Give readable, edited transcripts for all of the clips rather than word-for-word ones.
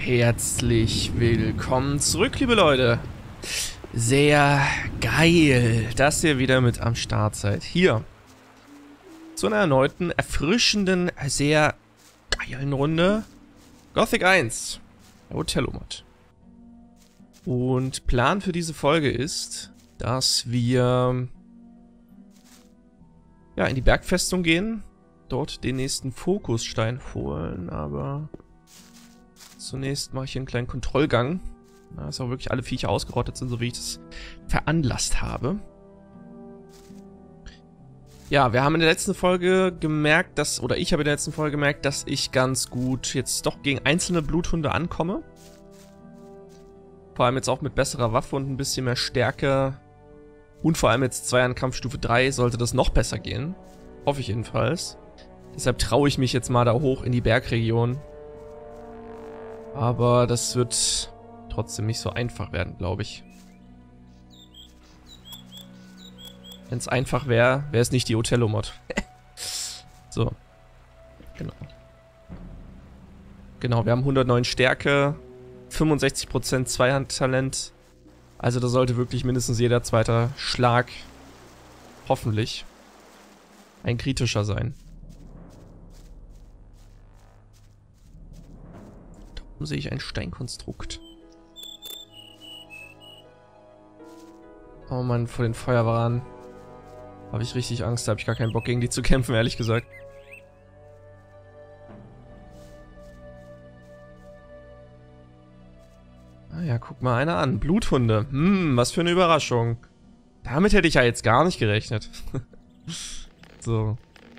Herzlich willkommen zurück, liebe Leute. Sehr geil, dass ihr wieder mit am Start seid. Hier zu einer erneuten, erfrischenden, sehr geilen Runde Gothic 1, der Othello-Mod. Und Plan für diese Folge ist, dass wir ja in die Bergfestung gehen, dort den nächsten Fokusstein holen, aber zunächst mache ich hier einen kleinen Kontrollgang, dass auch wirklich alle Viecher ausgerottet sind, so wie ich das veranlasst habe. Ja, wir haben in der letzten Folge gemerkt, oder ich habe in der letzten Folge gemerkt, dass ich ganz gut jetzt doch gegen einzelne Bluthunde ankomme. Vor allem jetzt auch mit besserer Waffe und ein bisschen mehr Stärke. Und vor allem jetzt 2 an Kampfstufe 3 sollte das noch besser gehen. Hoffe ich jedenfalls. Deshalb traue ich mich jetzt mal da hoch in die Bergregion. Aber das wird trotzdem nicht so einfach werden, glaube ich. Wenn es einfach wäre, wäre es nicht die Othello-Mod. So. Genau. Genau, wir haben 109 Stärke, 65% Zweihandtalent. Also da sollte wirklich mindestens jeder zweite Schlag, hoffentlich, ein kritischer sein. Da oben sehe ich ein Steinkonstrukt. Oh Mann, vor den Feuerwahren habe ich richtig Angst, da habe ich gar keinen Bock gegen die zu kämpfen, ehrlich gesagt. Ah ja, guck mal einer an. Bluthunde. Was für eine Überraschung. Damit hätte ich ja jetzt gar nicht gerechnet. So.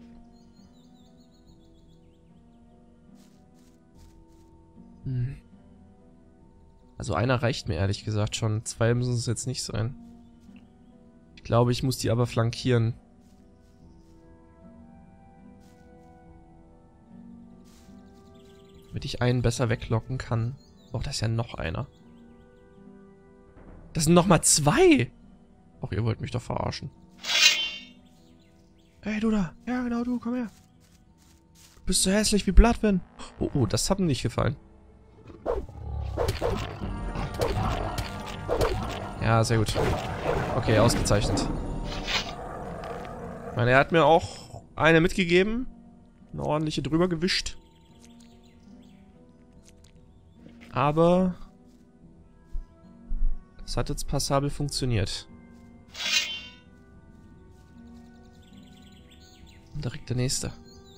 Also einer reicht mir ehrlich gesagt schon. 2 müssen es jetzt nicht sein. Ich glaube, ich muss die aber flankieren. Damit ich einen besser weglocken kann. Oh, da ist ja noch einer. Das sind nochmal 2! Och, ihr wollt mich doch verarschen. Hey, du da. Ja, genau, du, komm her. Du bist so hässlich wie Bloodwind. Oh, das hat mir nicht gefallen. Ja, sehr gut. Okay, ausgezeichnet. Ich meine, er hat mir auch eine mitgegeben. Eine ordentliche drüber gewischt. Aber das hat jetzt passabel funktioniert. Und direkt der nächste.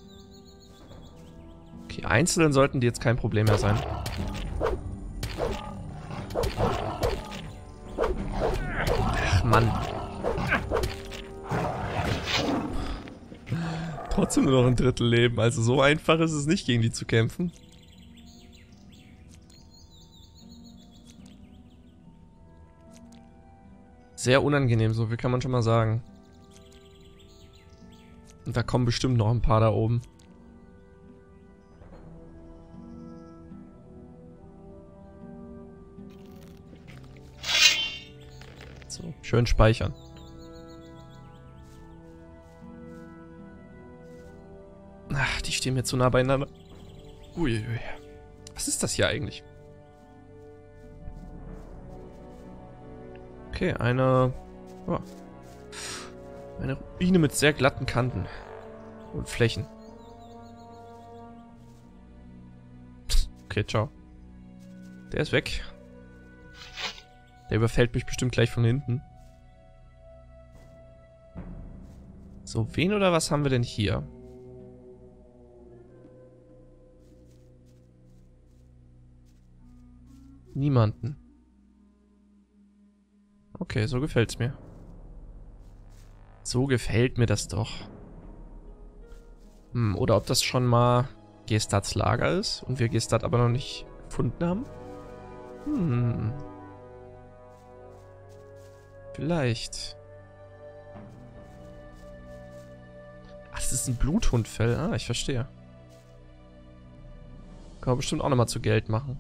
Okay, einzeln sollten die jetzt kein Problem mehr sein. Ach, Mann. Trotzdem nur noch ein Drittel Leben. Also so einfach ist es nicht, gegen die zu kämpfen. Sehr unangenehm, so viel kann man schon mal sagen. Und da kommen bestimmt noch ein paar da oben. So, schön speichern. Ach, die stehen mir zu nah beieinander. Uiuiui. Was ist das hier eigentlich? Okay, eine Ruine mit sehr glatten Kanten und Flächen. Okay, ciao. Der ist weg. Der überfällt mich bestimmt gleich von hinten. So, wen oder was haben wir denn hier? Niemanden. Okay, so gefällt's mir. So gefällt mir das doch. Oder ob das schon mal Gestats Lager ist und wir Gestat aber noch nicht gefunden haben? Vielleicht. Ach, das ist ein Bluthundfell. Ah, ich verstehe. Kann man bestimmt auch nochmal zu Geld machen.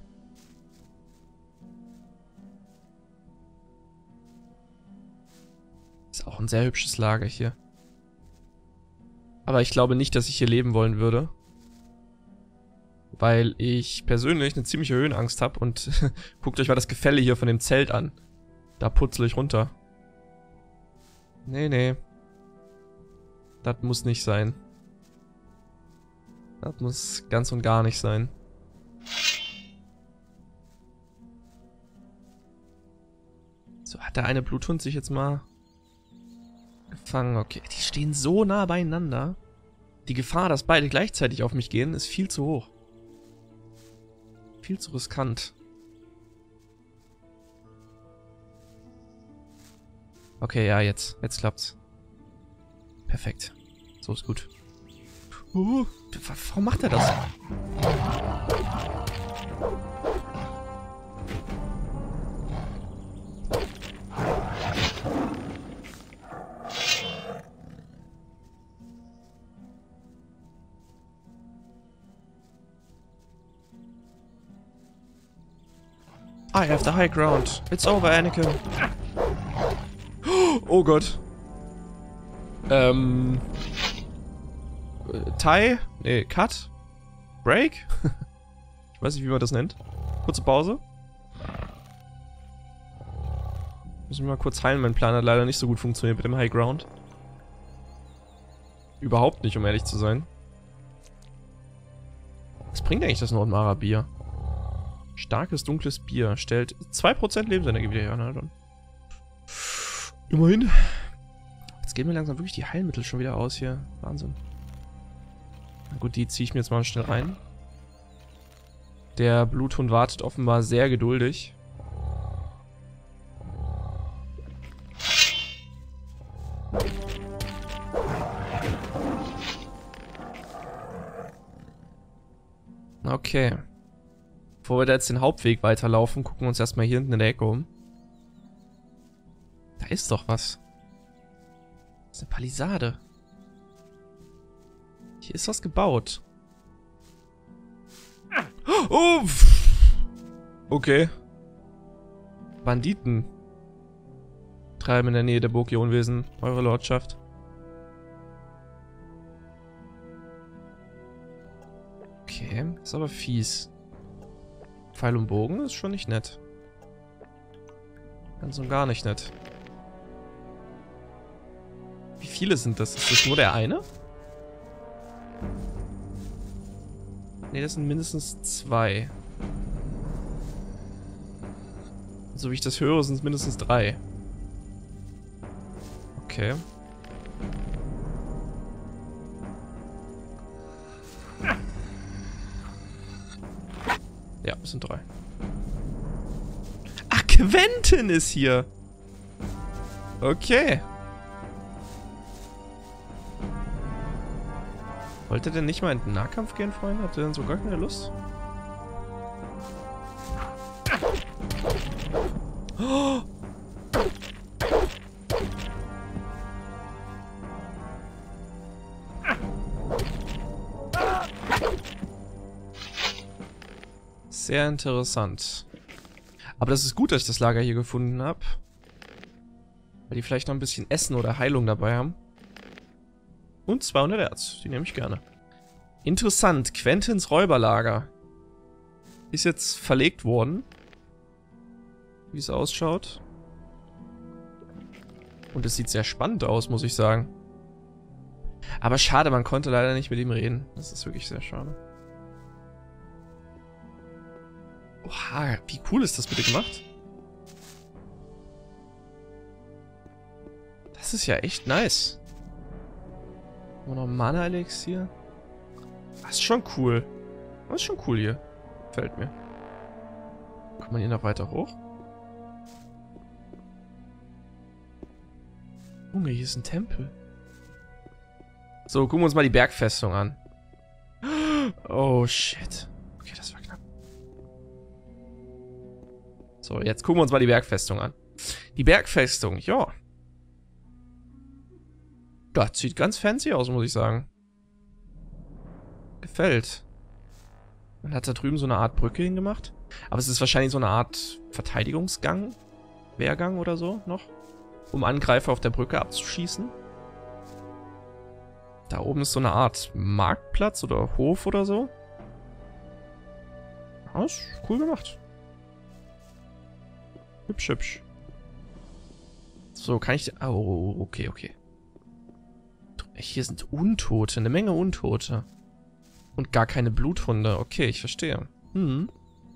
Ist auch ein sehr hübsches Lager hier. Aber ich glaube nicht, dass ich hier leben wollen würde. Weil ich persönlich eine ziemliche Höhenangst habe und guckt euch mal das Gefälle hier von dem Zelt an. Da putzle ich runter. Nee, nee. Das muss nicht sein. Das muss ganz und gar nicht sein. So, hat der eine Bluthund sich jetzt mal gefangen? Okay, die stehen so nah beieinander. Die Gefahr, dass beide gleichzeitig auf mich gehen, ist viel zu hoch. Viel zu riskant. Okay, ja, jetzt klappt's. Perfekt. So ist gut. Warum macht er das? I have the high ground. It's over, Anakin. Oh Gott. Tie? Nee, Cut? Break? Ich weiß nicht, wie man das nennt. Kurze Pause. Muss ich mal kurz heilen. Mein Plan hat leider nicht so gut funktioniert mit dem High Ground. Überhaupt nicht, um ehrlich zu sein. Was bringt eigentlich das Nordmara Bier? Starkes, dunkles Bier. Stellt 2% Lebensenergie wieder her. Na dann. Immerhin. Jetzt gehen mir langsam wirklich die Heilmittel schon wieder aus hier. Wahnsinn. Na gut, die ziehe ich mir jetzt mal schnell rein. Der Bluthund wartet offenbar sehr geduldig. Okay. Bevor wir da jetzt den Hauptweg weiterlaufen, gucken wir uns erstmal hier hinten in der Ecke um. Da ist doch was. Das ist eine Palisade. Hier ist was gebaut. Oh! Okay. Banditen treiben in der Nähe der Burg ihr Unwesen, eure Lordschaft. Okay, ist aber fies. Pfeil und Bogen ist schon nicht nett. Ganz und gar nicht nett. Wie viele sind das? Ist das nur der eine? Ne, das sind mindestens 2. So wie ich das höre, sind es mindestens 3. Okay. Ja, es sind 3. Ach, Quentin ist hier. Okay. Wollt ihr denn nicht mal in den Nahkampf gehen, Freunde? Habt ihr denn so gar keine Lust? Oh. Sehr interessant. Aber das ist gut, dass ich das Lager hier gefunden habe. Weil die vielleicht noch ein bisschen Essen oder Heilung dabei haben. Und 200 Erz. Die nehme ich gerne. Interessant. Quentins Räuberlager. Ist jetzt verlegt worden. Wie es ausschaut. Und es sieht sehr spannend aus, muss ich sagen. Aber schade, man konnte leider nicht mit ihm reden. Das ist wirklich sehr schade. Oha, wie cool ist das bitte gemacht? Das ist ja echt nice. Und noch Mana-Elixier. Das ist schon cool. Das ist schon cool hier. Gefällt mir. Kommt man hier noch weiter hoch? Junge, hier ist ein Tempel. So, gucken wir uns mal die Bergfestung an. Oh, shit. Okay, das war knapp. So, jetzt gucken wir uns mal die Bergfestung an. Die Bergfestung, ja. Das sieht ganz fancy aus, muss ich sagen. Gefällt. Man hat da drüben so eine Art Brücke hingemacht. Aber es ist wahrscheinlich so eine Art Verteidigungsgang. Wehrgang oder so noch. Um Angreifer auf der Brücke abzuschießen. Da oben ist so eine Art Marktplatz oder Hof oder so. Ja, ist cool gemacht. Hübsch, hübsch. So, kann ich... Oh, okay, okay. Hier sind Untote, eine Menge Untote. Und gar keine Bluthunde. Okay, ich verstehe. Hm.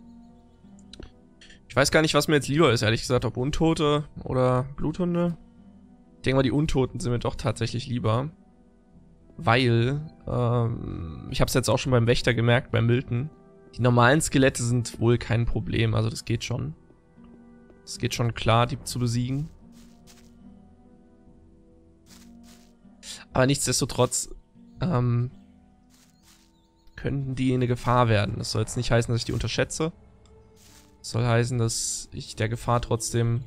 Ich weiß gar nicht, was mir jetzt lieber ist, ehrlich gesagt, ob Untote oder Bluthunde. Ich denke mal, die Untoten sind mir doch tatsächlich lieber. Weil, ich habe es jetzt auch schon beim Wächter gemerkt, bei Milton. Die normalen Skelette sind wohl kein Problem, also das geht schon. Es geht schon klar, die zu besiegen. Aber nichtsdestotrotz, könnten die eine Gefahr werden. Das soll jetzt nicht heißen, dass ich die unterschätze. Das soll heißen, dass ich der Gefahr trotzdem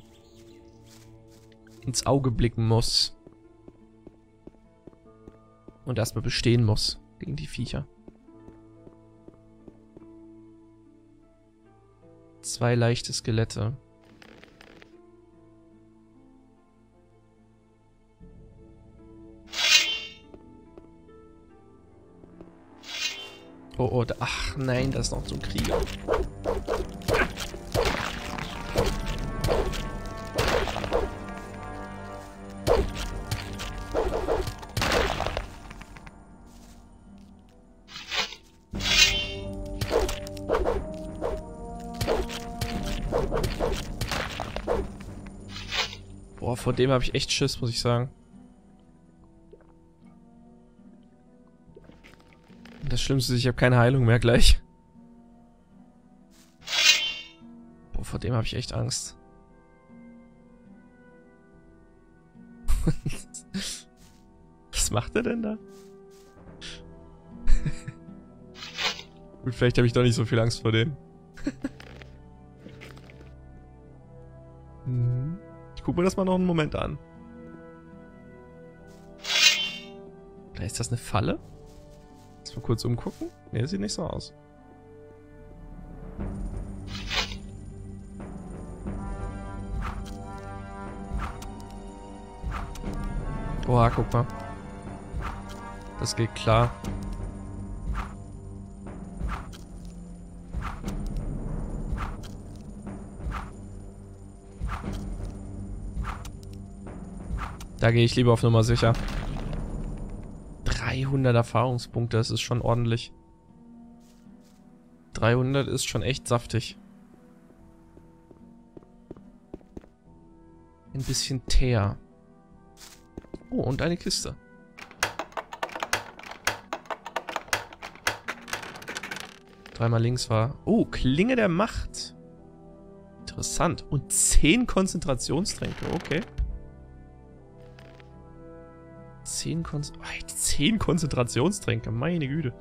ins Auge blicken muss. Und erstmal bestehen muss gegen die Viecher. 2 leichte Skelette. Oh, oh, ach nein, da ist noch so ein Krieger. Boah, vor dem habe ich echt Schiss, muss ich sagen. Das Schlimmste ist, ich habe keine Heilung mehr gleich. Boah, vor dem habe ich echt Angst. Was macht er denn da? Gut, vielleicht habe ich doch nicht so viel Angst vor dem. Ich gucke mir das mal noch einen Moment an. Oder ist das eine Falle? Lass mal kurz umgucken. Ne, sieht nicht so aus. Oha, guck mal. Das geht klar. Da gehe ich lieber auf Nummer sicher. 300 Erfahrungspunkte, das ist schon ordentlich. 300 ist schon echt saftig. Ein bisschen Teer. Oh, und eine Kiste. Dreimal links war... Oh, Klinge der Macht. Interessant. Und 10 Konzentrationstränke, okay. 10 Konzentrationstränke, meine Güte.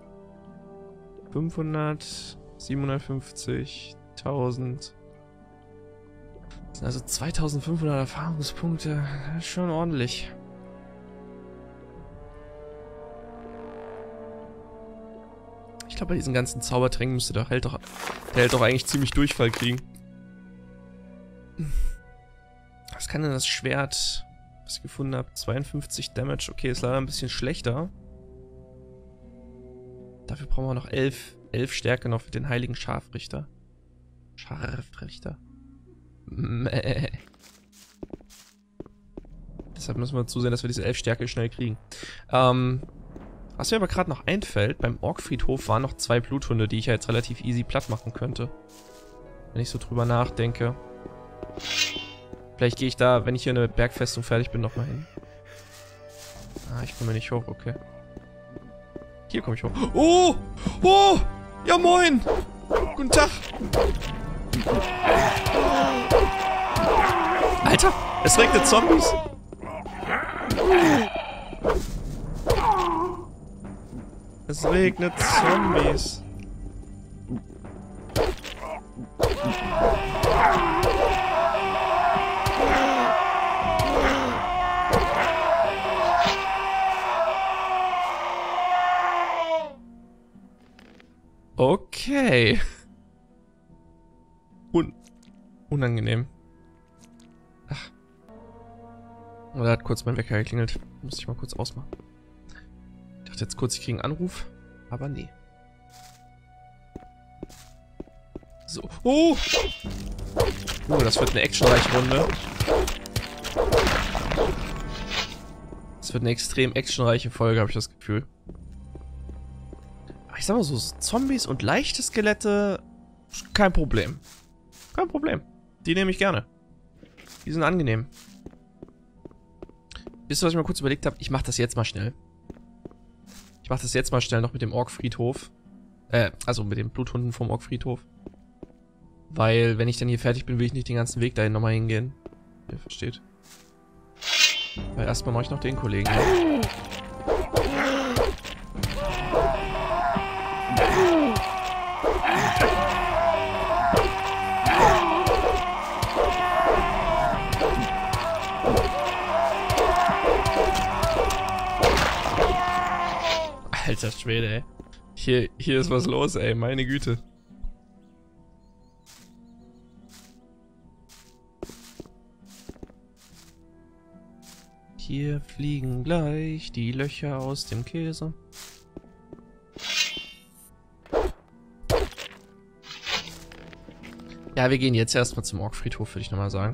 500, 750, 1000. Das sind also 2500 Erfahrungspunkte. Das ist schon ordentlich. Ich glaube, bei diesen ganzen Zaubertränken müsste der hält doch eigentlich ziemlich Durchfall kriegen. Was kann denn das Schwert... was ich gefunden habe? 52 Damage. Okay, ist leider ein bisschen schlechter. Dafür brauchen wir noch 11 Stärke noch für den heiligen Scharfrichter. Scharfrichter. Mäh. Deshalb müssen wir zusehen, dass wir diese 11 Stärke schnell kriegen. Was mir aber gerade noch einfällt, beim Orkfriedhof waren noch 2 Bluthunde, die ich ja jetzt relativ easy platt machen könnte. Wenn ich so drüber nachdenke. Vielleicht gehe ich da, wenn ich hier in der Bergfestung fertig bin, nochmal hin. Ah, ich komme nicht hoch, okay. Hier komme ich hoch. Oh! Oh! Ja, moin! Guten Tag! Alter! Es regnet Zombies! Es regnet Zombies! Okay. Unangenehm. Ach. Da hat kurz mein Wecker geklingelt. Muss ich mal kurz ausmachen. Ich dachte jetzt kurz, ich kriege einen Anruf. Aber nee. So. Oh! Das wird eine actionreiche Runde. Das wird eine extrem actionreiche Folge, habe ich das Gefühl. Aber ich sag mal so, Zombies und leichte Skelette, kein Problem. Kein Problem. Die nehme ich gerne. Die sind angenehm. Wisst ihr, was ich mal kurz überlegt habe? Ich mache das jetzt mal schnell. Ich mache das jetzt mal schnell noch mit dem Ork-Friedhof. Also mit den Bluthunden vom Ork-Friedhof. Weil, wenn ich dann hier fertig bin, will ich nicht den ganzen Weg dahin nochmal hingehen. Ihr versteht. Weil erstmal mache ich noch den Kollegen. Alter Schwede, ey. Hier ist was los, ey. Meine Güte. Hier fliegen gleich die Löcher aus dem Käse. Ja, wir gehen jetzt erstmal zum Ork-Friedhof, würde ich nochmal sagen.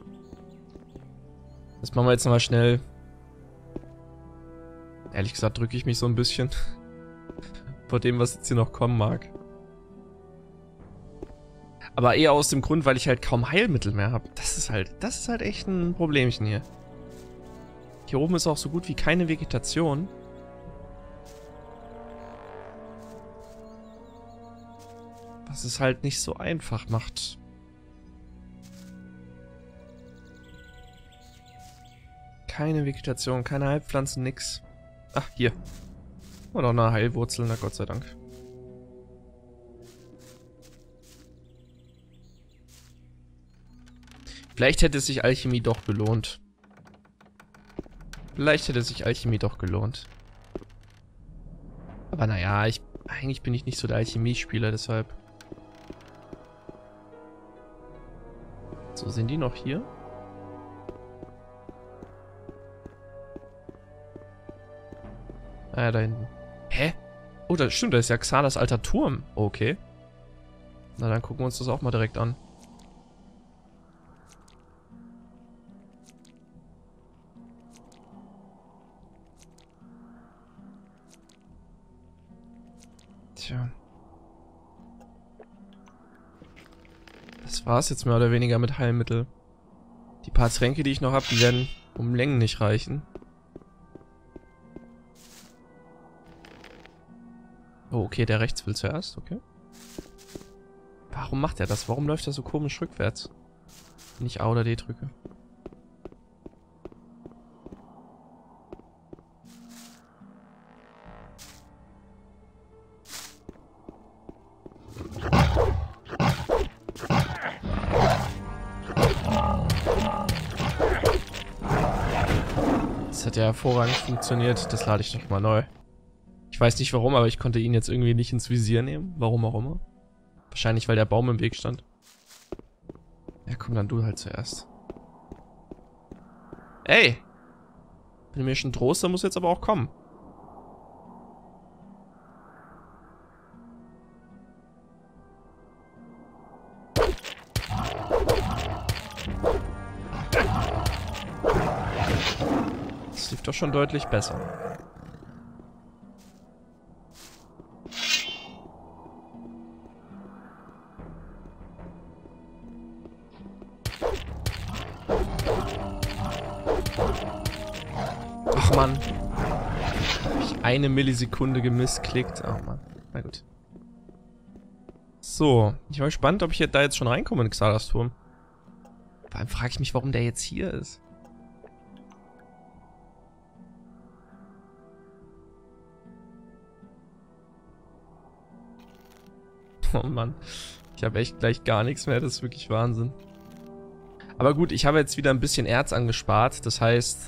Das machen wir jetzt nochmal schnell. Ehrlich gesagt drücke ich mich so ein bisschen vor dem, was jetzt hier noch kommen mag. Aber eher aus dem Grund, weil ich halt kaum Heilmittel mehr habe. Das ist halt echt ein Problemchen hier. Hier oben ist auch so gut wie keine Vegetation. Was es halt nicht so einfach macht. Keine Vegetation, keine Heilpflanzen, nix. Ach, hier. Oder eine Heilwurzel, na Gott sei Dank. Vielleicht hätte sich Alchemie doch belohnt. Vielleicht hätte sich Alchemie doch gelohnt. Aber naja, eigentlich bin ich nicht so der Alchemie-Spieler, deshalb. So, sind die noch hier? Ah, da hinten. Hä? Oh, das stimmt, da ist ja Xalas alter Turm. Okay. Na, dann gucken wir uns das auch mal direkt an. Tja. Das war's jetzt mehr oder weniger mit Heilmittel. Die paar Tränke, die ich noch habe, die werden um Längen nicht reichen. Oh, okay, der rechts will zuerst, okay. Warum macht er das? Warum läuft er so komisch rückwärts? Wenn ich A oder D drücke. Das hat ja hervorragend funktioniert. Das lade ich noch mal neu. Ich weiß nicht warum, aber ich konnte ihn jetzt irgendwie nicht ins Visier nehmen. Warum auch immer. Wahrscheinlich, weil der Baum im Weg stand. Ja, komm, dann du halt zuerst. Ey! Wenn du mir schon drohst, dann muss jetzt aber auch kommen. Das lief doch schon deutlich besser. Ach Mann. Hab ich eine Millisekunde gemissklickt. Ach Mann. Na gut. So. Ich war gespannt, ob ich da jetzt schon reinkomme in Xalas Turm. Vor allem frage ich mich, warum der jetzt hier ist. Oh Mann. Ich habe echt gleich gar nichts mehr. Das ist wirklich Wahnsinn. Aber gut, ich habe jetzt wieder ein bisschen Erz angespart. Das heißt,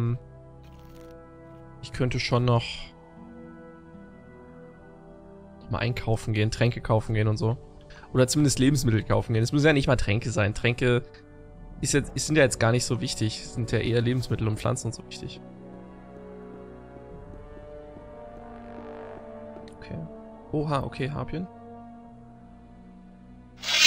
ich könnte schon noch mal einkaufen gehen, Tränke kaufen gehen und so. Oder zumindest Lebensmittel kaufen gehen. Es müssen ja nicht mal Tränke sein. Tränke sind ja jetzt gar nicht so wichtig. Sind ja eher Lebensmittel und Pflanzen und so wichtig. Okay. Oha, okay, Harpien.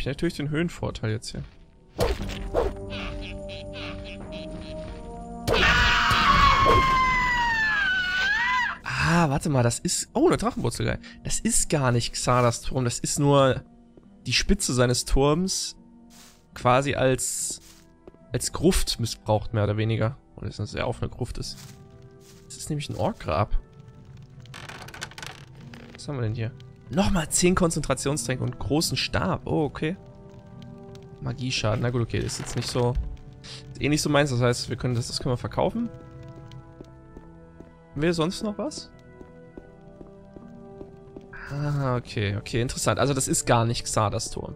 natürlich den Höhenvorteil jetzt hier. Ah, warte mal, das ist... Oh, eine Drachenwurzelgeil. Das ist gar nicht Xardas Turm, das ist nur die Spitze seines Turms quasi als Gruft missbraucht, mehr oder weniger. Oder dass es ja auch eine Gruft ist. Das ist nämlich ein Orkgrab. Was haben wir denn hier? Nochmal 10 Konzentrationstränke und großen Stab. Oh, okay. Magieschaden. Na gut, okay, das ist jetzt nicht so... Ist eh nicht so meins, das heißt, wir können das können wir verkaufen. Haben wir sonst noch was? Ah, okay, okay, interessant. Also das ist gar nicht Xardas Turm.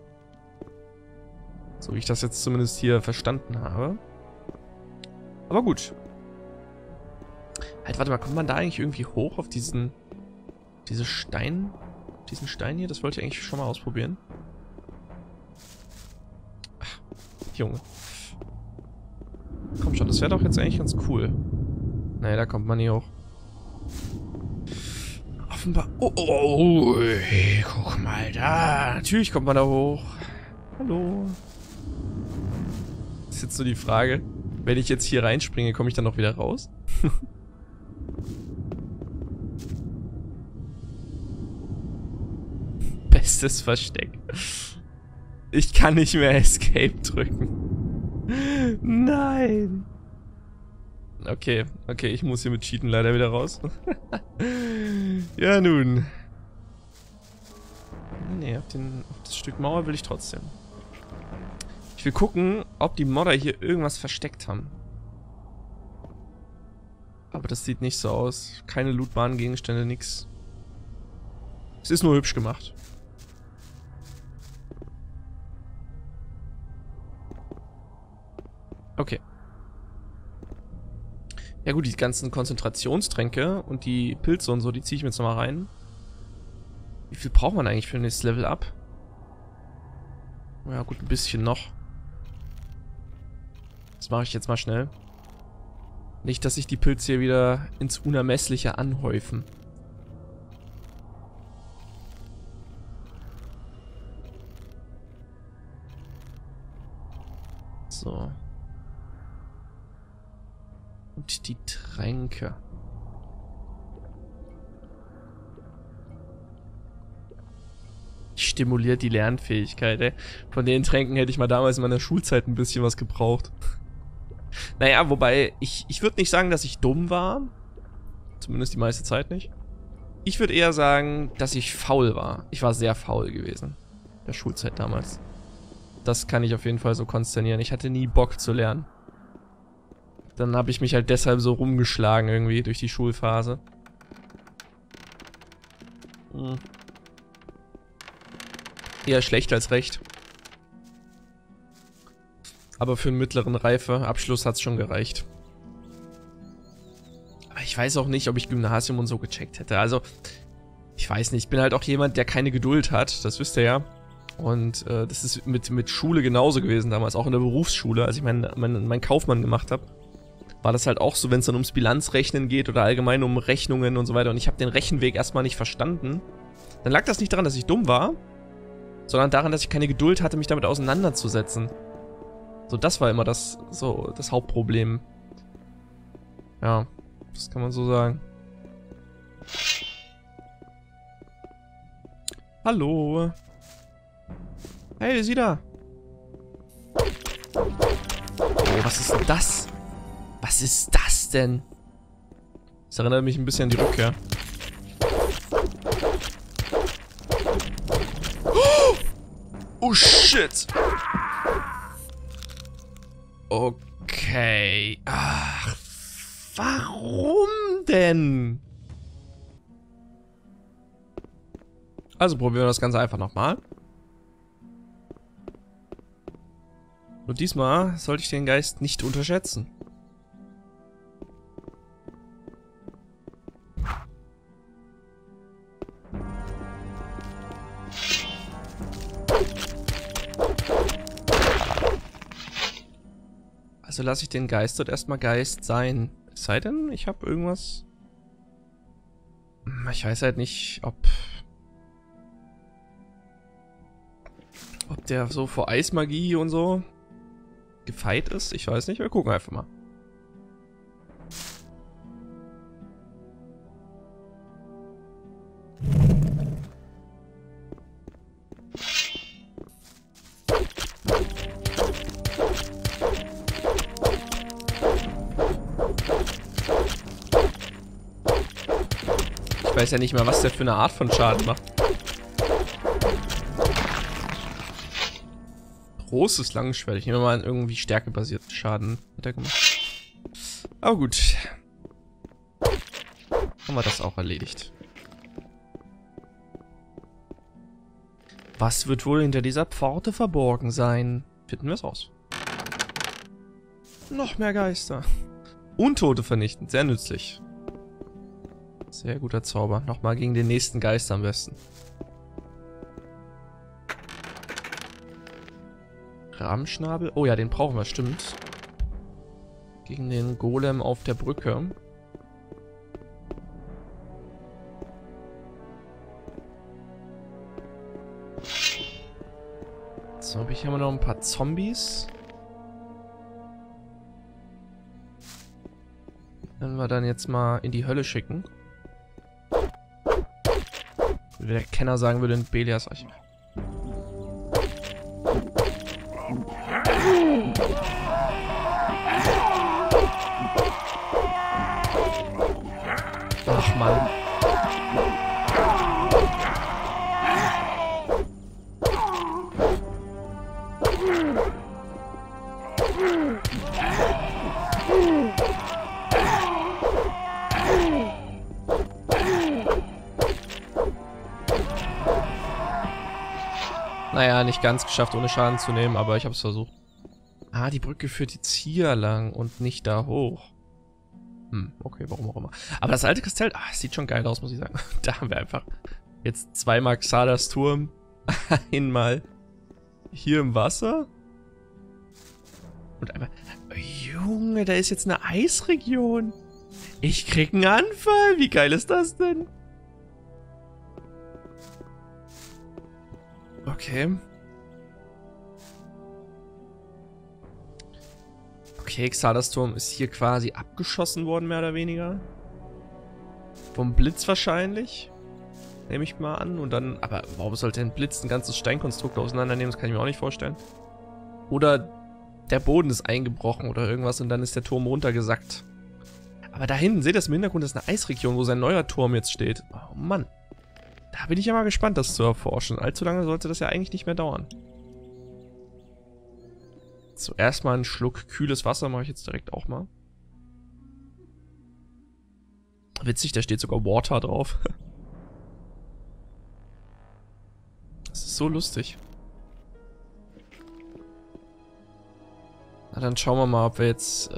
So wie ich das jetzt zumindest hier verstanden habe. Aber gut. Halt, warte mal, kommt man da eigentlich irgendwie hoch auf diesen Stein hier? Das wollte ich eigentlich schon mal ausprobieren. Ach, Junge. Komm schon, das wäre doch jetzt eigentlich ganz cool. Naja, da kommt man nie hoch. Offenbar... Oh, hey, guck mal da. Natürlich kommt man da hoch. Hallo. Das ist jetzt so die Frage. Wenn ich jetzt hier reinspringe, komme ich dann noch wieder raus? Bestes Versteck. Ich kann nicht mehr Escape drücken. Nein. Okay, okay, ich muss hier mit Cheaten leider wieder raus. Ja, nun. Nee, auf das Stück Mauer will ich trotzdem. Ich will gucken, ob die Modder hier irgendwas versteckt haben. Aber das sieht nicht so aus. Keine lootbaren Gegenstände, nix. Es ist nur hübsch gemacht. Okay. Ja gut, die ganzen Konzentrationstränke und die Pilze und so, die ziehe ich mir jetzt nochmal rein. Wie viel braucht man eigentlich für ein nächstes Level up? Ja gut, ein bisschen noch. Das mache ich jetzt mal schnell. Nicht, dass sich die Pilze hier wieder ins Unermessliche anhäufen. So. Und die Tränke. Stimuliert die Lernfähigkeit, ey. Von den Tränken hätte ich mal damals in meiner Schulzeit ein bisschen was gebraucht. Naja, wobei, ich würde nicht sagen, dass ich dumm war. Zumindest die meiste Zeit nicht. Ich würde eher sagen, dass ich faul war. Ich war sehr faul gewesen. In der Schulzeit damals. Das kann ich auf jeden Fall so konsternieren. Ich hatte nie Bock zu lernen. Dann habe ich mich halt deshalb so rumgeschlagen irgendwie durch die Schulphase. Eher schlecht als recht. Aber für einen mittleren Reifeabschluss hat es schon gereicht. Aber ich weiß auch nicht, ob ich Gymnasium und so gecheckt hätte. Also, ich weiß nicht. Ich bin halt auch jemand, der keine Geduld hat. Das wisst ihr ja. Und das ist mit Schule genauso gewesen damals. Auch in der Berufsschule, als ich meinen Kaufmann gemacht habe. War das halt auch so, wenn es dann ums Bilanzrechnen geht oder allgemein um Rechnungen und so weiter. Und ich habe den Rechenweg erstmal nicht verstanden. Dann lag das nicht daran, dass ich dumm war, sondern daran, dass ich keine Geduld hatte, mich damit auseinanderzusetzen. So, das war immer das Hauptproblem. Ja, das kann man so sagen. Hallo. Hey, sieh da. Oh, was ist denn das? Was ist das denn? Das erinnert mich ein bisschen an die Rückkehr. Oh, shit. Okay. Ach, warum denn? Also probieren wir das Ganze einfach nochmal. Und diesmal sollte ich den Geist nicht unterschätzen. Also lasse ich den Geist dort erstmal Geist sein. Es sei denn, ich habe irgendwas... Ich weiß halt nicht, ob... Ob der so vor Eismagie und so gefeit ist, ich weiß nicht. Wir gucken einfach mal. Ich weiß ja nicht mal, was der für eine Art von Schaden macht. Großes Langschwert. Ich nehme mal an, irgendwie stärkebasierten Schaden hat er gemacht. Aber gut. Haben wir das auch erledigt. Was wird wohl hinter dieser Pforte verborgen sein? Finden wir es raus. Noch mehr Geister. Untote vernichten. Sehr nützlich. Sehr guter Zauber. Nochmal gegen den nächsten Geist am besten. Rabenschnabel. Oh ja, den brauchen wir, stimmt. Gegen den Golem auf der Brücke. So, hier haben wir noch ein paar Zombies. Wenn wir dann jetzt mal in die Hölle schicken. Wie der Kenner sagen würde, in Belias Archiv. Ach Mann. Naja, nicht ganz geschafft, ohne Schaden zu nehmen, aber ich habe es versucht. Ah, die Brücke führt jetzt hier lang und nicht da hoch. Okay, warum auch immer. Aber das alte Kastell, sieht schon geil aus, muss ich sagen. Da haben wir einfach jetzt zweimal Xardas Turm, einmal hier im Wasser. Und einmal... Junge, da ist jetzt eine Eisregion. Ich krieg einen Anfall. Wie geil ist das denn? Okay. Okay, Xardas Turm ist hier quasi abgeschossen worden, mehr oder weniger. Vom Blitz wahrscheinlich. Nehme ich mal an. Und dann. Aber warum sollte ein Blitz ein ganzes Steinkonstrukt auseinandernehmen? Das kann ich mir auch nicht vorstellen. Oder der Boden ist eingebrochen oder irgendwas und dann ist der Turm runtergesackt. Aber da hinten, seht ihr das im Hintergrund, das ist eine Eisregion, wo sein neuer Turm jetzt steht. Oh Mann. Da bin ich ja mal gespannt, das zu erforschen. Allzu lange sollte das ja eigentlich nicht mehr dauern. Zuerst mal einen Schluck kühles Wasser mache ich jetzt direkt auch mal. Witzig, da steht sogar Water drauf. Das ist so lustig. Na, dann schauen wir mal, ob wir jetzt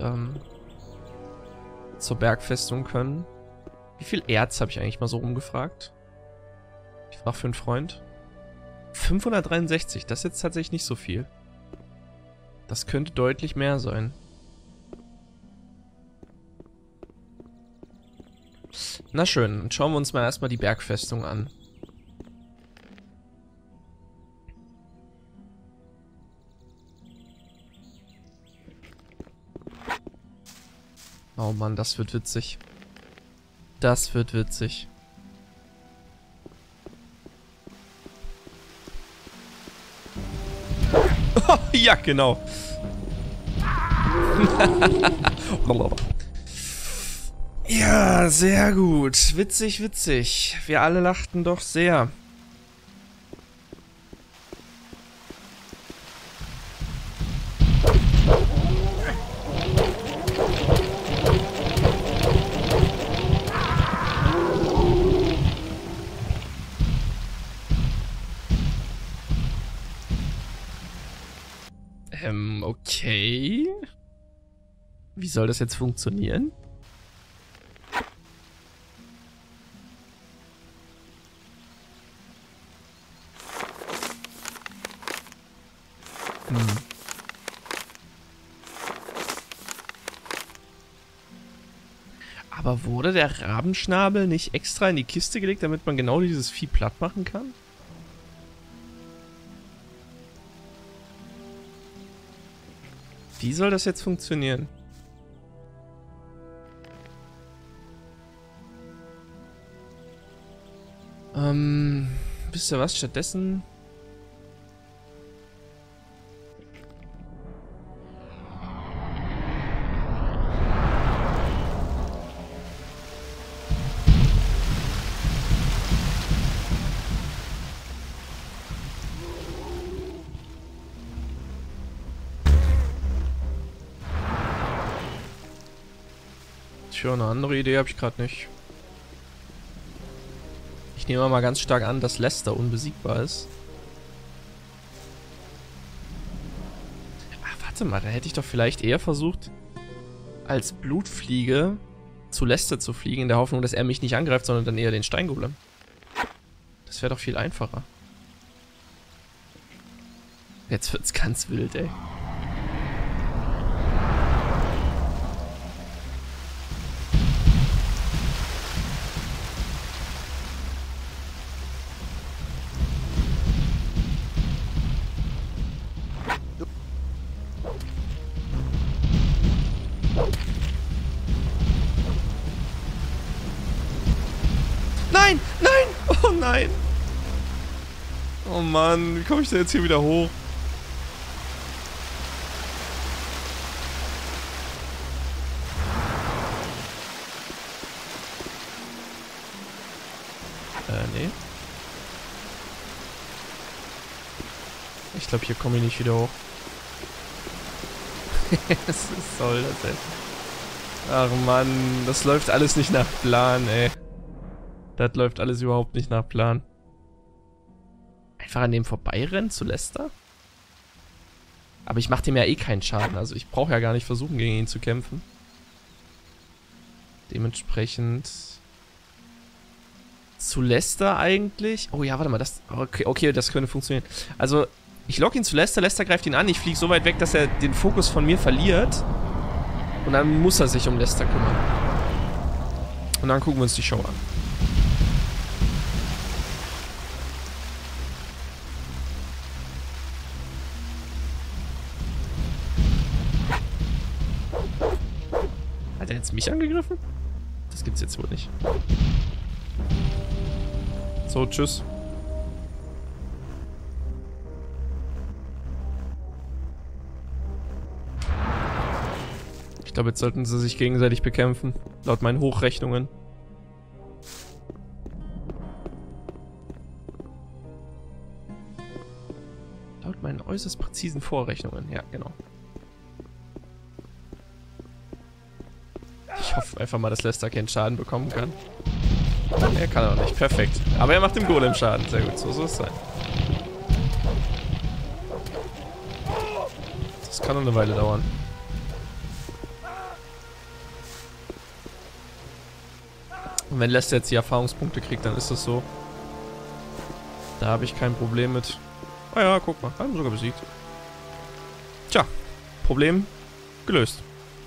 zur Bergfestung können. Wie viel Erz habe ich eigentlich mal so rumgefragt? Ich frage für einen Freund. 563, das ist jetzt tatsächlich nicht so viel. Das könnte deutlich mehr sein. Na schön, dann schauen wir uns mal erstmal die Bergfestung an. Oh Mann, das wird witzig. Das wird witzig. Ja, genau. Ja, sehr gut. Witzig, witzig. Wir alle lachten doch sehr. Okay. Wie soll das jetzt funktionieren? Aber wurde der Rabenschnabel nicht extra in die Kiste gelegt, damit man genau dieses Vieh platt machen kann? Wie soll das jetzt funktionieren? Wisst ihr was? Stattdessen... Tja, eine andere Idee habe ich gerade nicht. Ich nehme mal ganz stark an, dass Lester unbesiegbar ist. Ach, warte mal, da hätte ich doch vielleicht eher versucht, als Blutfliege zu Lester zu fliegen, in der Hoffnung, dass er mich nicht angreift, sondern dann eher den Steingolem. Das wäre doch viel einfacher. Jetzt wird's ganz wild, ey. Nein! Nein! Oh nein! Oh Mann, wie komme ich da jetzt hier wieder hoch? Nee. Ich glaube, hier komme ich nicht wieder hoch. Was soll das denn? Ach Mann, das läuft alles nicht nach Plan, ey. Das läuft alles überhaupt nicht nach Plan. Einfach an dem vorbeirennen zu Lester? Aber ich mache dem ja eh keinen Schaden. Also ich brauche ja gar nicht versuchen, gegen ihn zu kämpfen. Dementsprechend... Zu Lester eigentlich? Oh ja, warte mal, das... Okay, das könnte funktionieren. Also, ich logge ihn zu Lester, Lester greift ihn an. Ich fliege so weit weg, dass er den Fokus von mir verliert. Und dann muss er sich um Lester kümmern. Und dann gucken wir uns die Show an. Hat er jetzt mich angegriffen? Das gibt's jetzt wohl nicht. So, tschüss. Ich glaube, jetzt sollten sie sich gegenseitig bekämpfen. Laut meinen Hochrechnungen. Laut meinen äußerst präzisen Vorrechnungen. Ja, genau. Ich hoffe einfach mal, dass Lester keinen Schaden bekommen kann. Er kann auch nicht. Perfekt. Aber er macht dem Golem Schaden. Sehr gut. So soll es sein. Das kann noch eine Weile dauern. Und wenn Lester jetzt die Erfahrungspunkte kriegt, dann ist das so. Da habe ich kein Problem mit. Ah ja, guck mal. Haben sogar besiegt. Tja. Problem gelöst.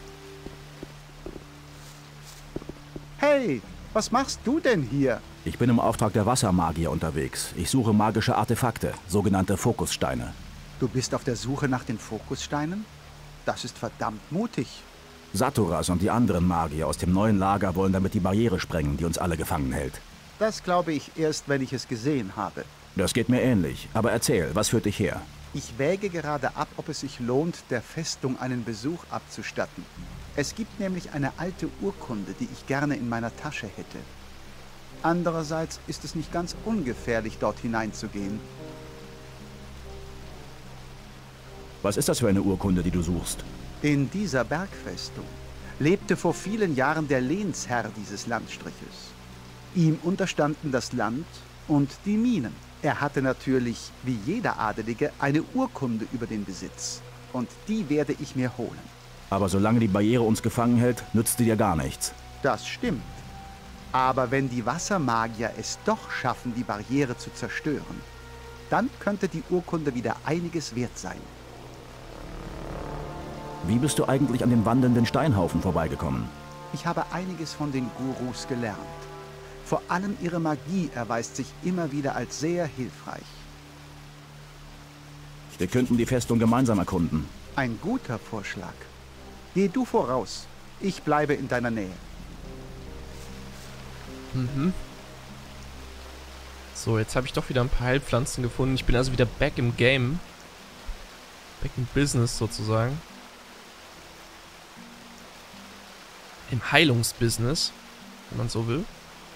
Hey! Was machst du denn hier? Ich bin im Auftrag der Wassermagier unterwegs. Ich suche magische Artefakte, sogenannte Fokussteine. Du bist auf der Suche nach den Fokussteinen? Das ist verdammt mutig. Saturas und die anderen Magier aus dem neuen Lager wollen damit die Barriere sprengen, die uns alle gefangen hält. Das glaube ich erst, wenn ich es gesehen habe. Das geht mir ähnlich. Aber erzähl, was führt dich her? Ich wäge gerade ab, ob es sich lohnt, der Festung einen Besuch abzustatten. Es gibt nämlich eine alte Urkunde, die ich gerne in meiner Tasche hätte. Andererseits ist es nicht ganz ungefährlich, dort hineinzugehen. Was ist das für eine Urkunde, die du suchst? In dieser Bergfestung lebte vor vielen Jahren der Lehnsherr dieses Landstriches. Ihm unterstanden das Land und die Minen. Er hatte natürlich, wie jeder Adelige, eine Urkunde über den Besitz. Und die werde ich mir holen. Aber solange die Barriere uns gefangen hält, nützt sie dir gar nichts. Das stimmt. Aber wenn die Wassermagier es doch schaffen, die Barriere zu zerstören, dann könnte die Urkunde wieder einiges wert sein. Wie bist du eigentlich an den wandelnden Steinhaufen vorbeigekommen? Ich habe einiges von den Gurus gelernt. Vor allem ihre Magie erweist sich immer wieder als sehr hilfreich. Wir könnten die Festung gemeinsam erkunden. Ein guter Vorschlag. Geh du voraus. Ich bleibe in deiner Nähe. Mhm. So, jetzt habe ich doch wieder ein paar Heilpflanzen gefunden. Ich bin also wieder back im Game. Back in Business sozusagen. Im Heilungsbusiness, wenn man so will.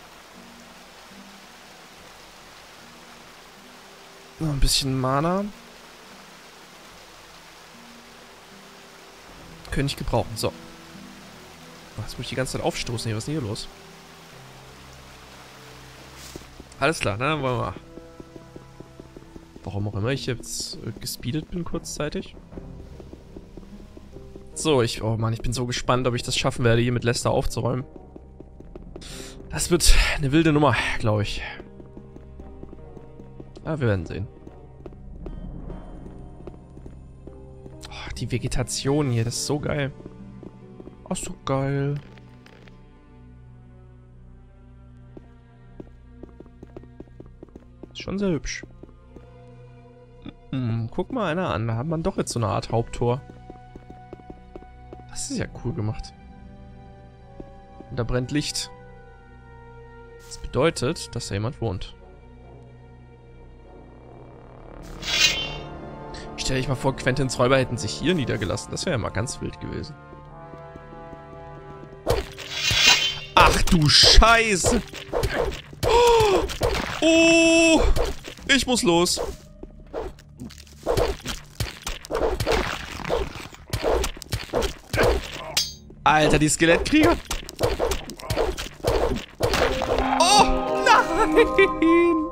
Noch ein bisschen Mana. Könnte ich gebrauchen. So. Jetzt muss ich die ganze Zeit aufstoßen hier. Was ist denn hier los? Alles klar, dann wollen wir mal. Warum auch immer ich jetzt gespeedet bin kurzzeitig. So, oh Mann, ich bin so gespannt, ob ich das schaffen werde, hier mit Lester aufzuräumen. Das wird eine wilde Nummer, glaube ich. Aber wir werden sehen. Oh, die Vegetation hier, das ist so geil. Ach, so geil. Ist schon sehr hübsch. Guck mal einer an, da hat man doch jetzt so eine Art Haupttor. Das ist ja cool gemacht. Und da brennt Licht. Das bedeutet, dass da jemand wohnt. Stell dich mal vor, Quentins Räuber hätten sich hier niedergelassen. Das wäre ja mal ganz wild gewesen. Ach du Scheiße! Oh! Ich muss los. Alter, die Skelettkrieger. Oh, nein!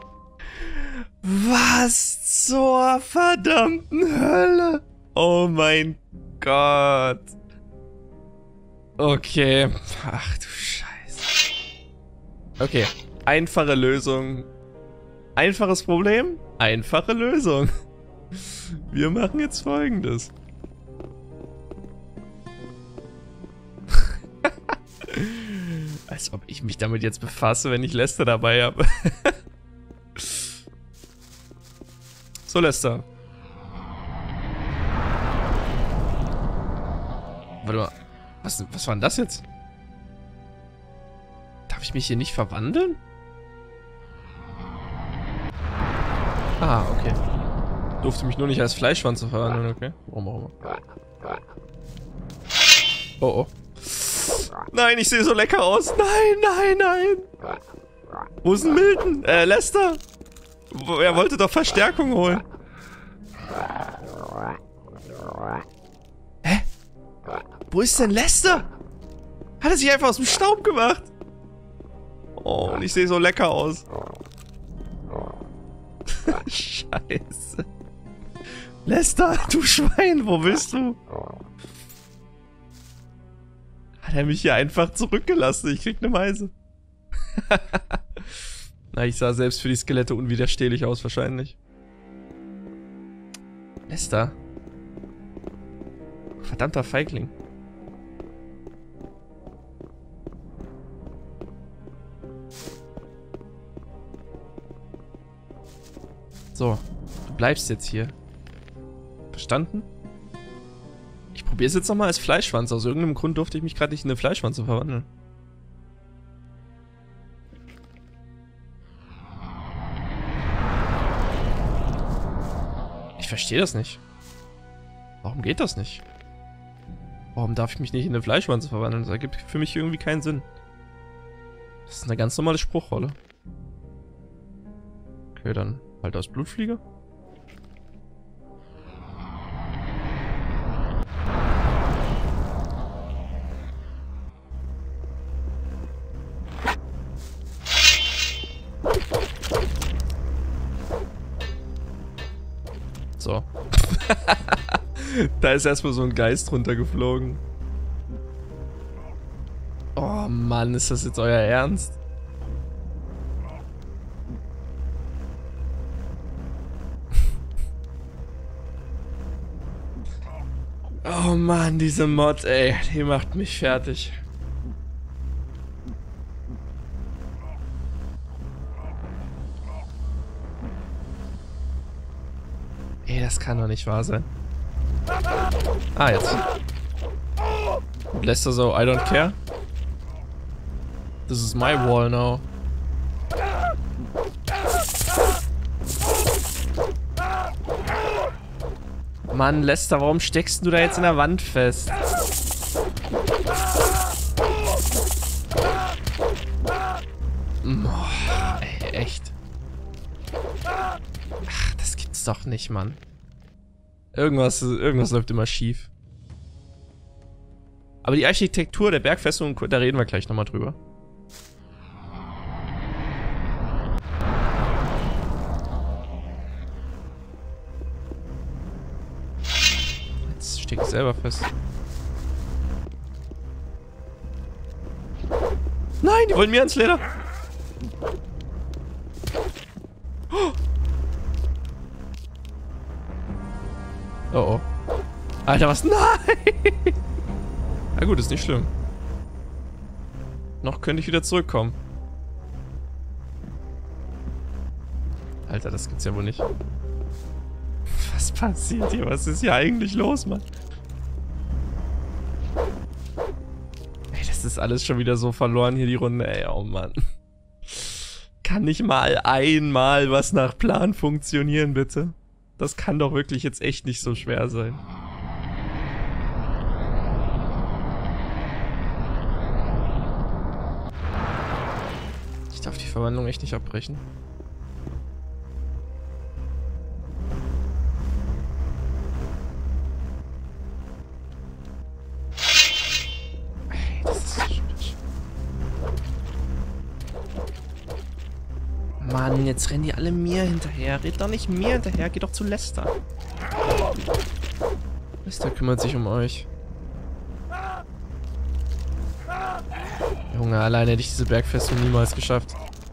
Was zur verdammten Hölle? Oh mein Gott. Okay. Ach du Scheiße. Okay. Einfache Lösung. Einfaches Problem. Einfache Lösung. Wir machen jetzt Folgendes. Als ob ich mich damit jetzt befasse, wenn ich Lester dabei habe. So, Lester. Warte mal. Was war denn das jetzt? Darf ich mich hier nicht verwandeln? Ah, okay. Durfte mich nur nicht als Fleischschwanz verwandeln, okay. Warum auch immer. Oh, oh. Nein, ich sehe so lecker aus. Nein, nein, nein. Wo ist denn Milton? Lester? Er wollte doch Verstärkung holen. Hä? Wo ist denn Lester? Hat er sich einfach aus dem Staub gemacht? Oh, und ich sehe so lecker aus. Scheiße. Lester, du Schwein, wo bist du? Hat er mich hier einfach zurückgelassen? Ich krieg eine Meise. Na, ich sah selbst für die Skelette unwiderstehlich aus, wahrscheinlich. Lester. Verdammter Feigling. So, du bleibst jetzt hier. Verstanden? Ich probiere es jetzt nochmal als Fleischschwanz. Aus irgendeinem Grund durfte ich mich gerade nicht in eine Fleischschwanze verwandeln. Ich verstehe das nicht. Warum geht das nicht? Warum darf ich mich nicht in eine Fleischschwanze verwandeln? Das ergibt für mich irgendwie keinen Sinn. Das ist eine ganz normale Spruchrolle. Okay, dann halt aus Blutfliege. So. Da ist erstmal so ein Geist runtergeflogen. Oh Mann, ist das jetzt euer Ernst? Oh Mann, diese Mod, ey, die macht mich fertig. Ey, das kann doch nicht wahr sein. Ah, jetzt. Lester so, I don't care. This is my wall now. Mann, Lester, warum steckst du da jetzt in der Wand fest? Boah, ey, echt. Ach, das gibt's doch nicht, Mann. Irgendwas läuft immer schief. Aber die Architektur der Bergfestung, da reden wir gleich nochmal drüber. Jetzt stehe ich selber fest. Nein, die wollen mir ans Leder. Oh oh. Alter, was? Nein! Na gut, ist nicht schlimm. Noch könnte ich wieder zurückkommen. Alter, das gibt's ja wohl nicht. Was passiert hier? Was ist hier eigentlich los, Mann? Ey, das ist alles schon wieder so verloren hier, die Runde. Ey, oh Mann. Kann nicht mal einmal was nach Plan funktionieren, bitte? Das kann doch wirklich jetzt echt nicht so schwer sein. Ich darf die Verwandlung echt nicht abbrechen. Ey, das ist so schwierig. Mann, jetzt rennen die alle mir hinterher. Red doch nicht mir hinterher, geh doch zu Lester. Lester kümmert sich um euch. Junge, alleine hätte ich diese Bergfestung niemals geschafft.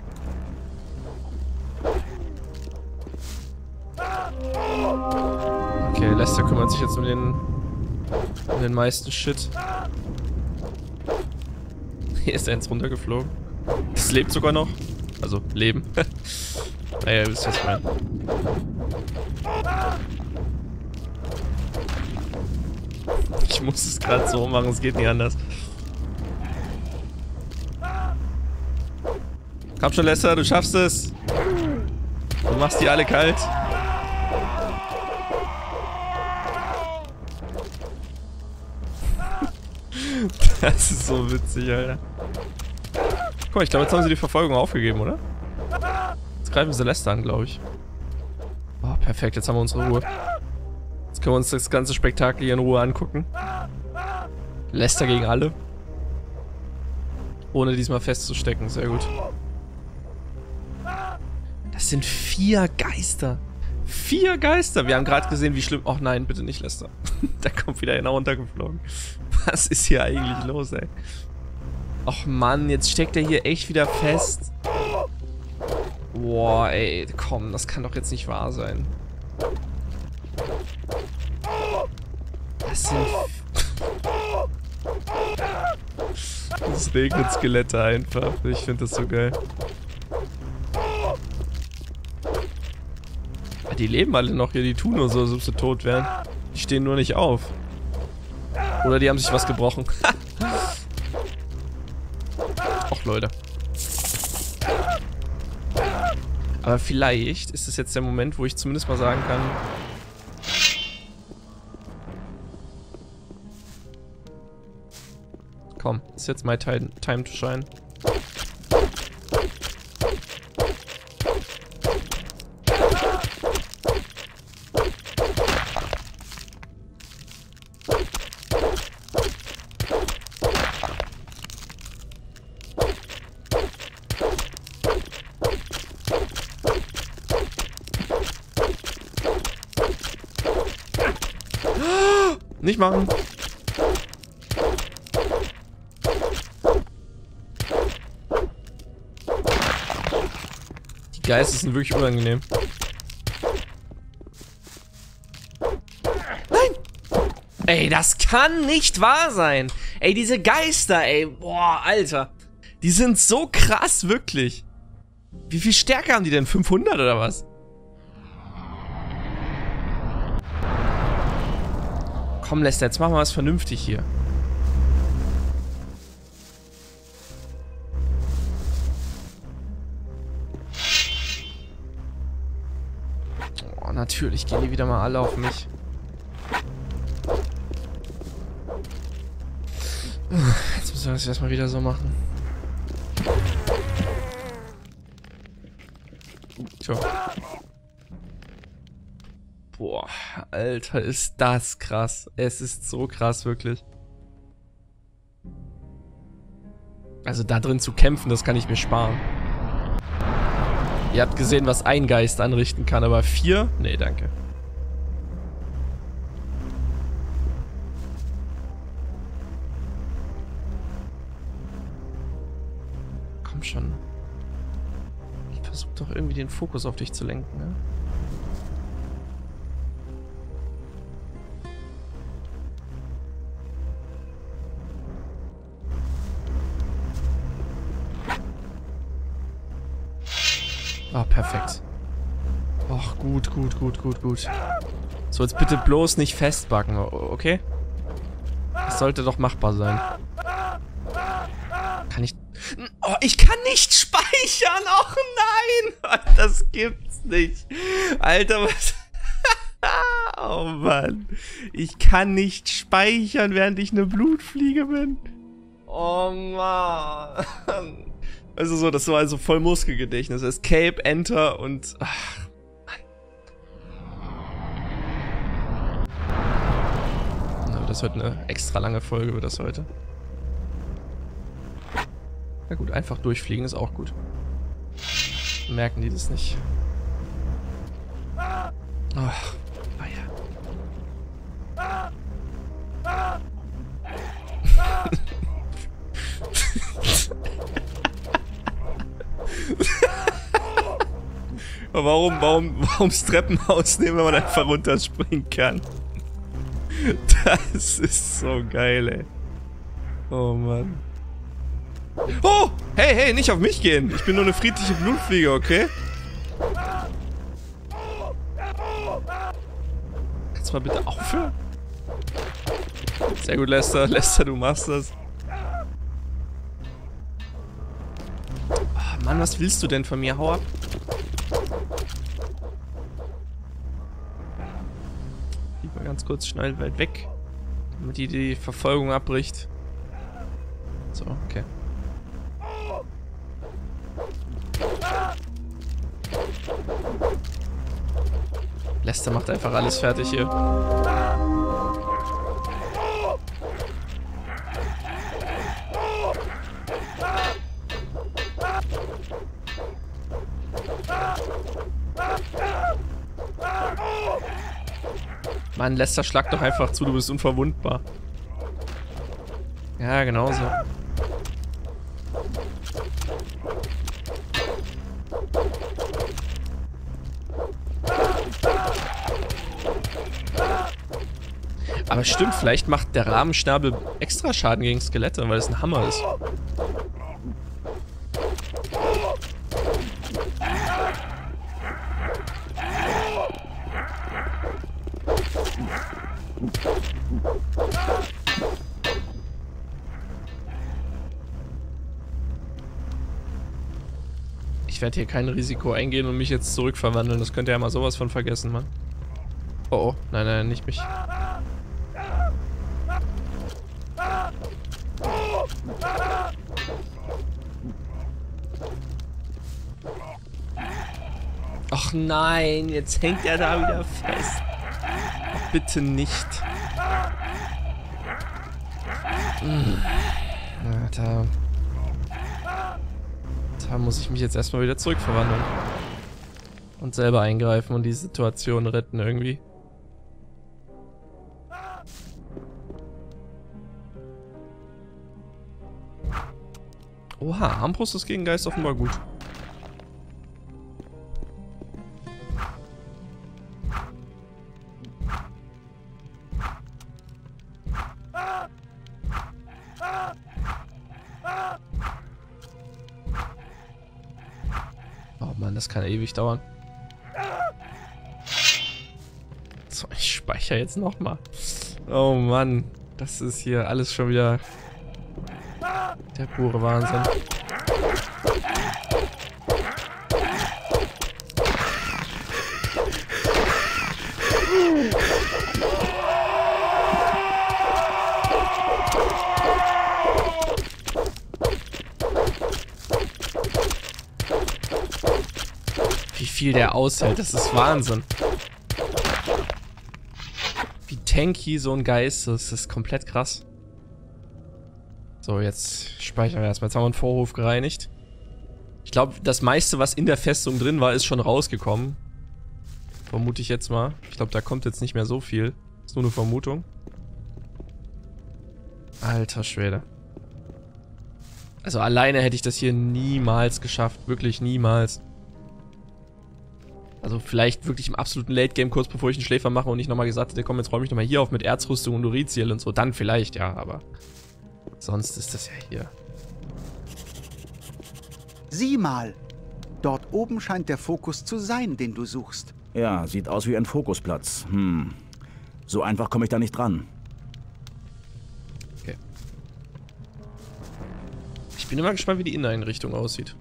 Okay, Lester kümmert sich jetzt um den meisten Shit. Hier ist eins runtergeflogen. Das lebt sogar noch. Also, leben. Naja, ihr wisst, was ich meine. Ich muss es gerade so machen, es geht nicht anders. Komm schon, Lester, du schaffst es. Du machst die alle kalt. Das ist so witzig, Alter. Guck mal, ich glaube, jetzt haben sie die Verfolgung aufgegeben, oder? Jetzt greifen sie Lester an, glaube ich. Oh, perfekt, jetzt haben wir unsere Ruhe. Jetzt können wir uns das ganze Spektakel hier in Ruhe angucken. Lester gegen alle. Ohne diesmal festzustecken, sehr gut. Das sind 4 Geister. 4 Geister. Wir haben gerade gesehen, wie schlimm... Och nein, bitte nicht, Lester. Da kommt wieder einer runtergeflogen. Was ist hier eigentlich los, ey? Och Mann, jetzt steckt er hier echt wieder fest. Boah, ey, komm, das kann doch jetzt nicht wahr sein. Das sind... Es regnet Skelette einfach. Ich finde das so geil. Die leben alle noch hier, die tun nur so, als ob sie tot wären. Die stehen nur nicht auf. Oder die haben sich was gebrochen. Och, Leute. Aber vielleicht ist es jetzt der Moment, wo ich zumindest mal sagen kann... Komm, ist jetzt my time to shine. Nicht machen. Die Geister sind wirklich unangenehm. Nein! Ey, das kann nicht wahr sein. Ey, diese Geister, ey. Boah, Alter. Die sind so krass, wirklich. Wie viel Stärke haben die denn? 500 oder was? Komm, Lester, jetzt machen wir was vernünftig hier. Oh, natürlich gehen die wieder mal alle auf mich. Jetzt müssen wir das erstmal wieder so machen. Tja. Boah, Alter, ist das krass. Es ist so krass, wirklich. Also da drin zu kämpfen, das kann ich mir sparen. Ihr habt gesehen, was ein Geist anrichten kann, aber 4? Nee, danke. Komm schon. Ich versuche doch irgendwie den Fokus auf dich zu lenken, ne? Ah, perfekt. Och, gut. So, jetzt bitte bloß nicht festbacken, okay? Das sollte doch machbar sein. Kann ich... Oh, ich kann nicht speichern! Och nein! Das gibt's nicht. Alter, was... Oh Mann. Ich kann nicht speichern, während ich eine Blutfliege bin. Oh Mann. Also so, das war also voll Muskelgedächtnis. Escape, Enter und... Ach, Mann. Das wird eine extra lange Folge, wird das heute. Na gut, einfach durchfliegen ist auch gut. Merken die das nicht. Ach, ja. Warum das Treppenhaus nehmen, wenn man einfach runterspringen kann? Das ist so geil, ey. Oh Mann. Oh! Hey, nicht auf mich gehen! Ich bin nur eine friedliche Blutfliege, okay? Kannst du mal bitte aufhören? Sehr gut, Lester. Lester, du machst das. Oh Mann, was willst du denn von mir? Hau ab. Mal ganz kurz schnell weit weg, damit die Verfolgung abbricht. So, okay. Lester macht einfach alles fertig hier. Mann, Lester, schlag doch einfach zu, du bist unverwundbar. Ja, genau so. Aber stimmt, vielleicht macht der Rabenschnabel extra Schaden gegen Skelette, weil es ein Hammer ist. Ich werde hier kein Risiko eingehen und mich jetzt zurückverwandeln. Das könnt ihr ja mal sowas von vergessen, Mann. Oh, oh. Nein, nicht mich. Ach nein, jetzt hängt er da wieder fest. Ach, bitte nicht. Da muss ich mich jetzt erstmal wieder zurückverwandeln. Und selber eingreifen und die Situation retten irgendwie. Oha, Armbrust ist gegen Geist offenbar gut. Oh Mann, das kann ewig dauern. So, ich speichere jetzt nochmal. Oh Mann, das ist hier alles schon wieder der pure Wahnsinn. Wie viel der aushält, das ist Wahnsinn. Wie tanky so ein Geist ist, das ist komplett krass. So, jetzt speichern wir erstmal. Jetzt haben wir einen Vorhof gereinigt. Ich glaube, das meiste, was in der Festung drin war, ist schon rausgekommen. Vermute ich jetzt mal. Ich glaube, da kommt jetzt nicht mehr so viel. Ist nur eine Vermutung. Alter Schwede. Also alleine hätte ich das hier niemals geschafft. Wirklich niemals. Also vielleicht wirklich im absoluten Late-Game, kurz bevor ich einen Schläfer mache und ich nochmal gesagt hätte, komm, jetzt räume ich nochmal hier auf mit Erzrüstung und Uriziel und so. Dann vielleicht, ja, aber sonst ist das ja hier. Sieh mal! Dort oben scheint der Fokus zu sein, den du suchst. Ja, sieht aus wie ein Fokusplatz. So einfach komme ich da nicht dran. Okay. Ich bin immer gespannt, wie die Inneneinrichtung aussieht.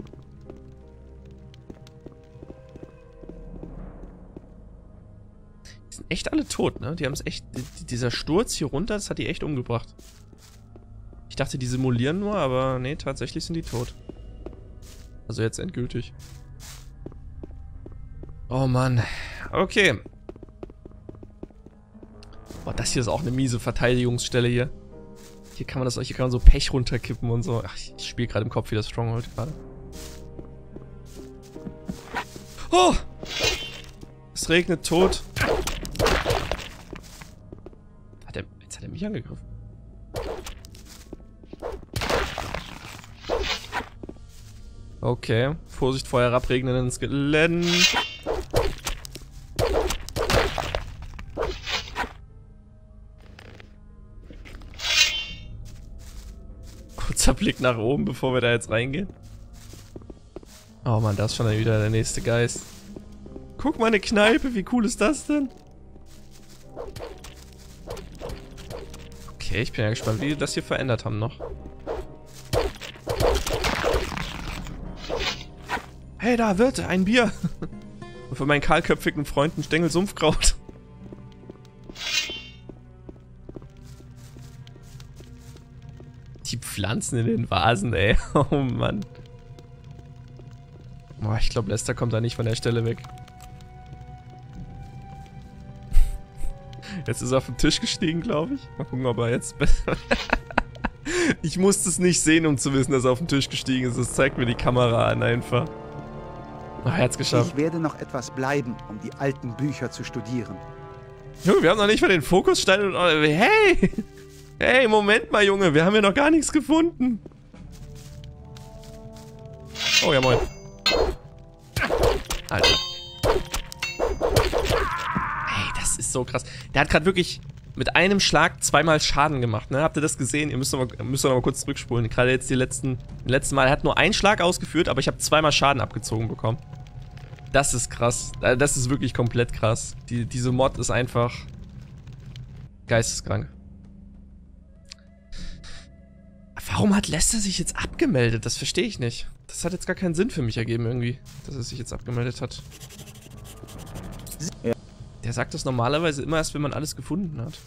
Die sind echt alle tot, ne? Die haben es echt... Dieser Sturz hier runter, das hat die echt umgebracht. Ich dachte, die simulieren nur, aber nee, tatsächlich sind die tot. Also jetzt endgültig. Oh Mann. Okay. Boah, das hier ist auch eine miese Verteidigungsstelle hier. Hier kann man so Pech runterkippen und so. Ach, ich spiele gerade im Kopf wie das Stronghold gerade. Oh! Es regnet tot. Jetzt hat er mich angegriffen. Okay. Vorsicht vor herabregnenden Skeletten. Kurzer Blick nach oben, bevor wir da jetzt reingehen. Oh Mann, das ist schon wieder der nächste Geist. Guck mal, eine Kneipe, wie cool ist das denn? Okay, ich bin ja gespannt, wie die das hier verändert haben noch. Hey, da, Wirte, ein Bier. Und für meinen kahlköpfigen Freund ein Stängel Sumpfkraut. Die Pflanzen in den Vasen, ey. Oh Mann. Boah, ich glaube, Lester kommt da nicht von der Stelle weg. Jetzt ist er auf den Tisch gestiegen, glaube ich. Mal gucken, ob er jetzt... Ich musste es nicht sehen, um zu wissen, dass er auf den Tisch gestiegen ist. Das zeigt mir die Kamera an einfach. Ach, er hat's geschafft. Ich werde noch etwas bleiben, um die alten Bücher zu studieren. Junge, wir haben noch nicht mal den Fokusstein und... Hey! Hey, Moment mal, Junge. Wir haben ja noch gar nichts gefunden. Oh, ja, moin. Alter. Ey, das ist so krass. Der hat gerade wirklich mit einem Schlag zweimal Schaden gemacht, ne? Habt ihr das gesehen? Ihr müsst noch mal kurz zurückspulen. Gerade jetzt den letzten Mal. Er hat nur einen Schlag ausgeführt, aber ich habe zweimal Schaden abgezogen bekommen. Das ist krass. Das ist wirklich komplett krass. Diese Mod ist einfach geisteskrank. Warum hat Lester sich jetzt abgemeldet? Das verstehe ich nicht. Das hat jetzt gar keinen Sinn für mich ergeben irgendwie, dass er sich jetzt abgemeldet hat. Ja. Der sagt das normalerweise immer erst, wenn man alles gefunden hat.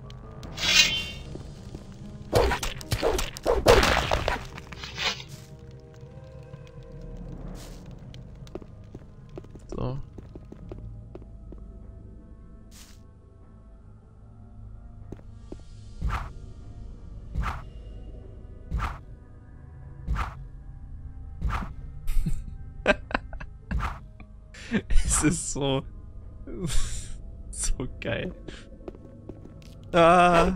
So. Es ist so... so geil. Ah.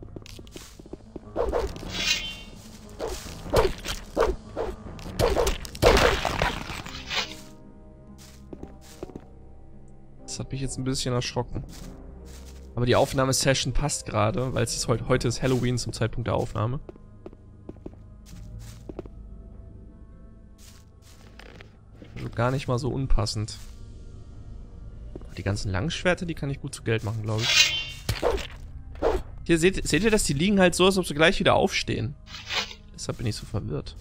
Das hat mich jetzt ein bisschen erschrocken. Aber die Aufnahmesession passt gerade, weil es ist heute ist Halloween zum Zeitpunkt der Aufnahme. Also gar nicht mal so unpassend. Die ganzen Langschwerter, die kann ich gut zu Geld machen, glaube ich. Hier seht ihr das? Die liegen halt so, als ob sie gleich wieder aufstehen. Deshalb bin ich so verwirrt.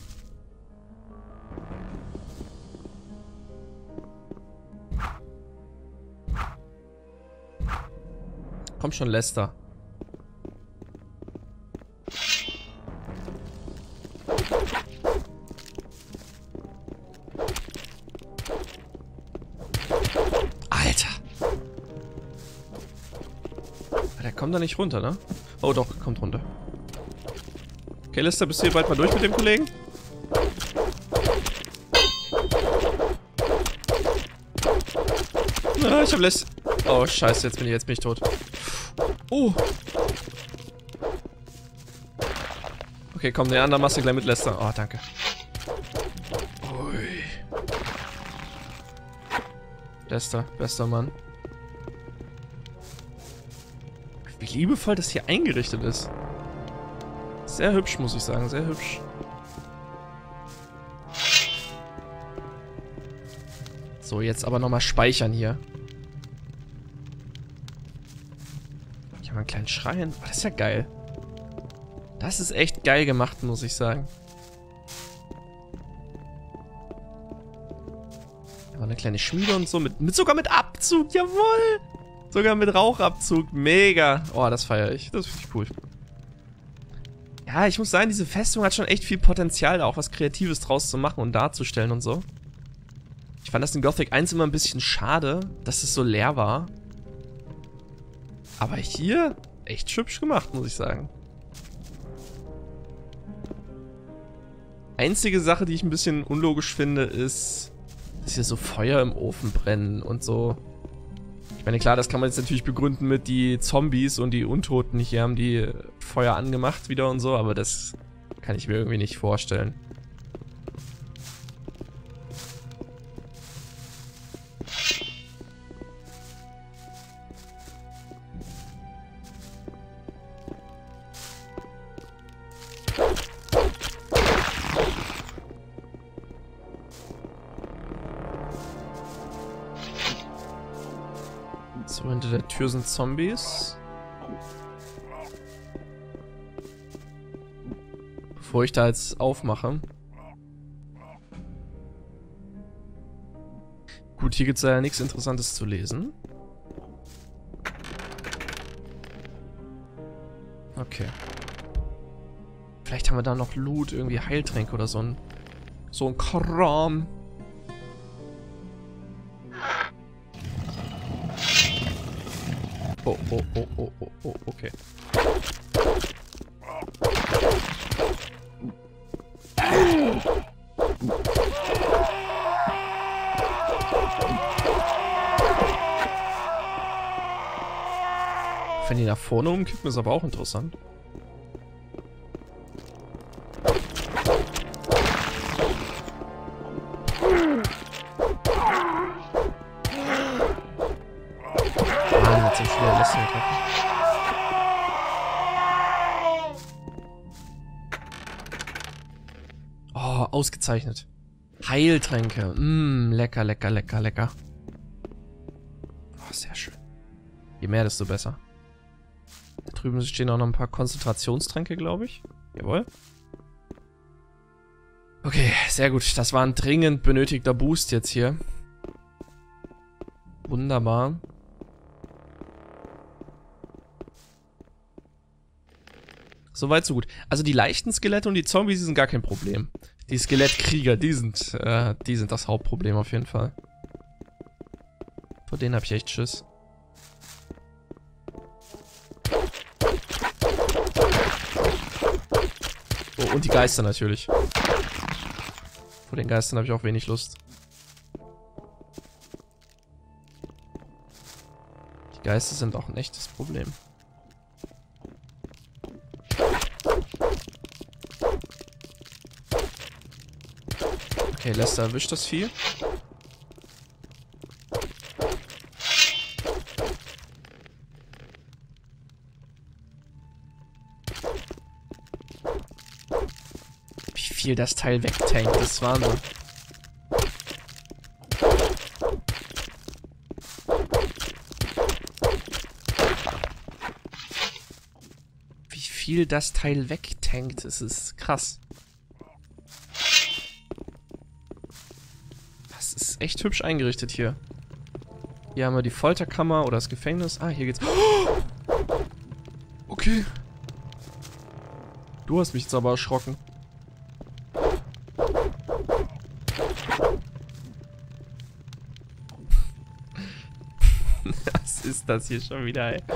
Komm schon, Lester. Alter. Der kommt da nicht runter, ne? Oh doch, kommt runter. Okay, Lester, bist du hier bald mal durch mit dem Kollegen? Ah, ich hab Lester... Oh, scheiße, jetzt bin ich tot. Oh. Okay, komm, der andere machst du gleich mit Lester. Oh, danke. Ui. Lester, bester Mann. Wie liebevoll das hier eingerichtet ist. Sehr hübsch, muss ich sagen, sehr hübsch. So, jetzt aber nochmal speichern hier. Ich habe einen kleinen Schrein. Oh, das ist ja geil. Das ist echt geil gemacht, muss ich sagen. Aber eine kleine Schmiede und so, sogar mit Abzug, jawohl! Sogar mit Rauchabzug, mega. Oh, das feiere ich, das finde ich cool. Ja, ich muss sagen, diese Festung hat schon echt viel Potenzial, da auch was Kreatives draus zu machen und darzustellen und so. Ich fand das in Gothic 1 immer ein bisschen schade, dass es so leer war. Aber hier echt hübsch gemacht, muss ich sagen. Einzige Sache, die ich ein bisschen unlogisch finde, ist, dass hier so Feuer im Ofen brennen und so. Ich meine, klar, das kann man jetzt natürlich begründen mit die Zombies und die Untoten hier haben die Feuer angemacht wieder und so, aber das kann ich mir irgendwie nicht vorstellen. So, hinter der Tür sind Zombies. Bevor ich da jetzt aufmache. Gut, hier gibt es ja nichts Interessantes zu lesen. Okay. Vielleicht haben wir da noch Loot, irgendwie Heiltränke oder so ein Kram. Oh, okay. Wenn die nach vorne umkippen, ist aber auch interessant. Oh, ausgezeichnet. Heiltränke. Lecker, lecker, lecker, lecker. Oh, sehr schön. Je mehr, desto besser. Da drüben stehen auch noch ein paar Konzentrationstränke, glaube ich. Jawohl. Okay, sehr gut. Das war ein dringend benötigter Boost jetzt hier. Wunderbar. Soweit, so gut. Also die leichten Skelette und die Zombies, die sind gar kein Problem. Die Skelettkrieger, die sind das Hauptproblem auf jeden Fall. Vor denen habe ich echt Schiss. Oh, und die Geister natürlich. Vor den Geistern habe ich auch wenig Lust. Die Geister sind auch ein echtes Problem. Okay, Lester erwischt das Vieh. Wie viel das Teil wegtankt, das ist Wahnsinn. viel das Teil wegtankt. Es ist krass. Das ist echt hübsch eingerichtet hier. Hier haben wir die Folterkammer oder das Gefängnis. Ah, hier geht's. Okay. Du hast mich jetzt aber erschrocken. Was ist das hier schon wieder, ey?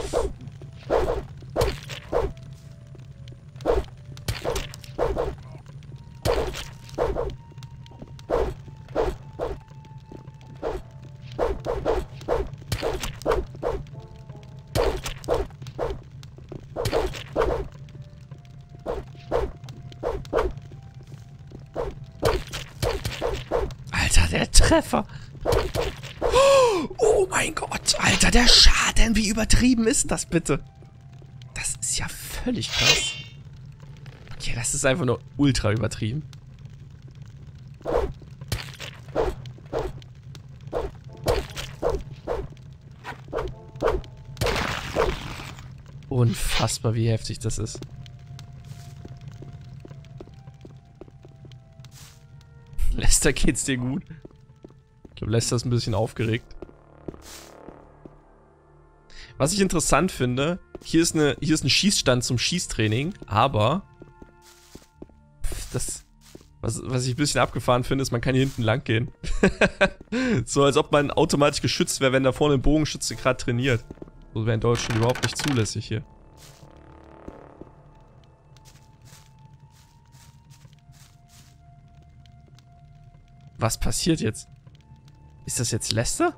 Alter, der Treffer. Oh mein Gott, Alter, der Schaden. Wie übertrieben ist das bitte? Das ist ja völlig krass. Okay, das ist einfach nur ultra übertrieben. Unfassbar, wie heftig das ist. Lester, geht's dir gut? Ich glaube, Lester ist ein bisschen aufgeregt. Was ich interessant finde, hier ist ein Schießstand zum Schießtraining, aber was ich ein bisschen abgefahren finde, ist, man kann hier hinten lang gehen. So, als ob man automatisch geschützt wäre, wenn da vorne ein Bogenschütze gerade trainiert. So wäre in Deutschland überhaupt nicht zulässig hier. Was passiert jetzt? Ist das jetzt Lester?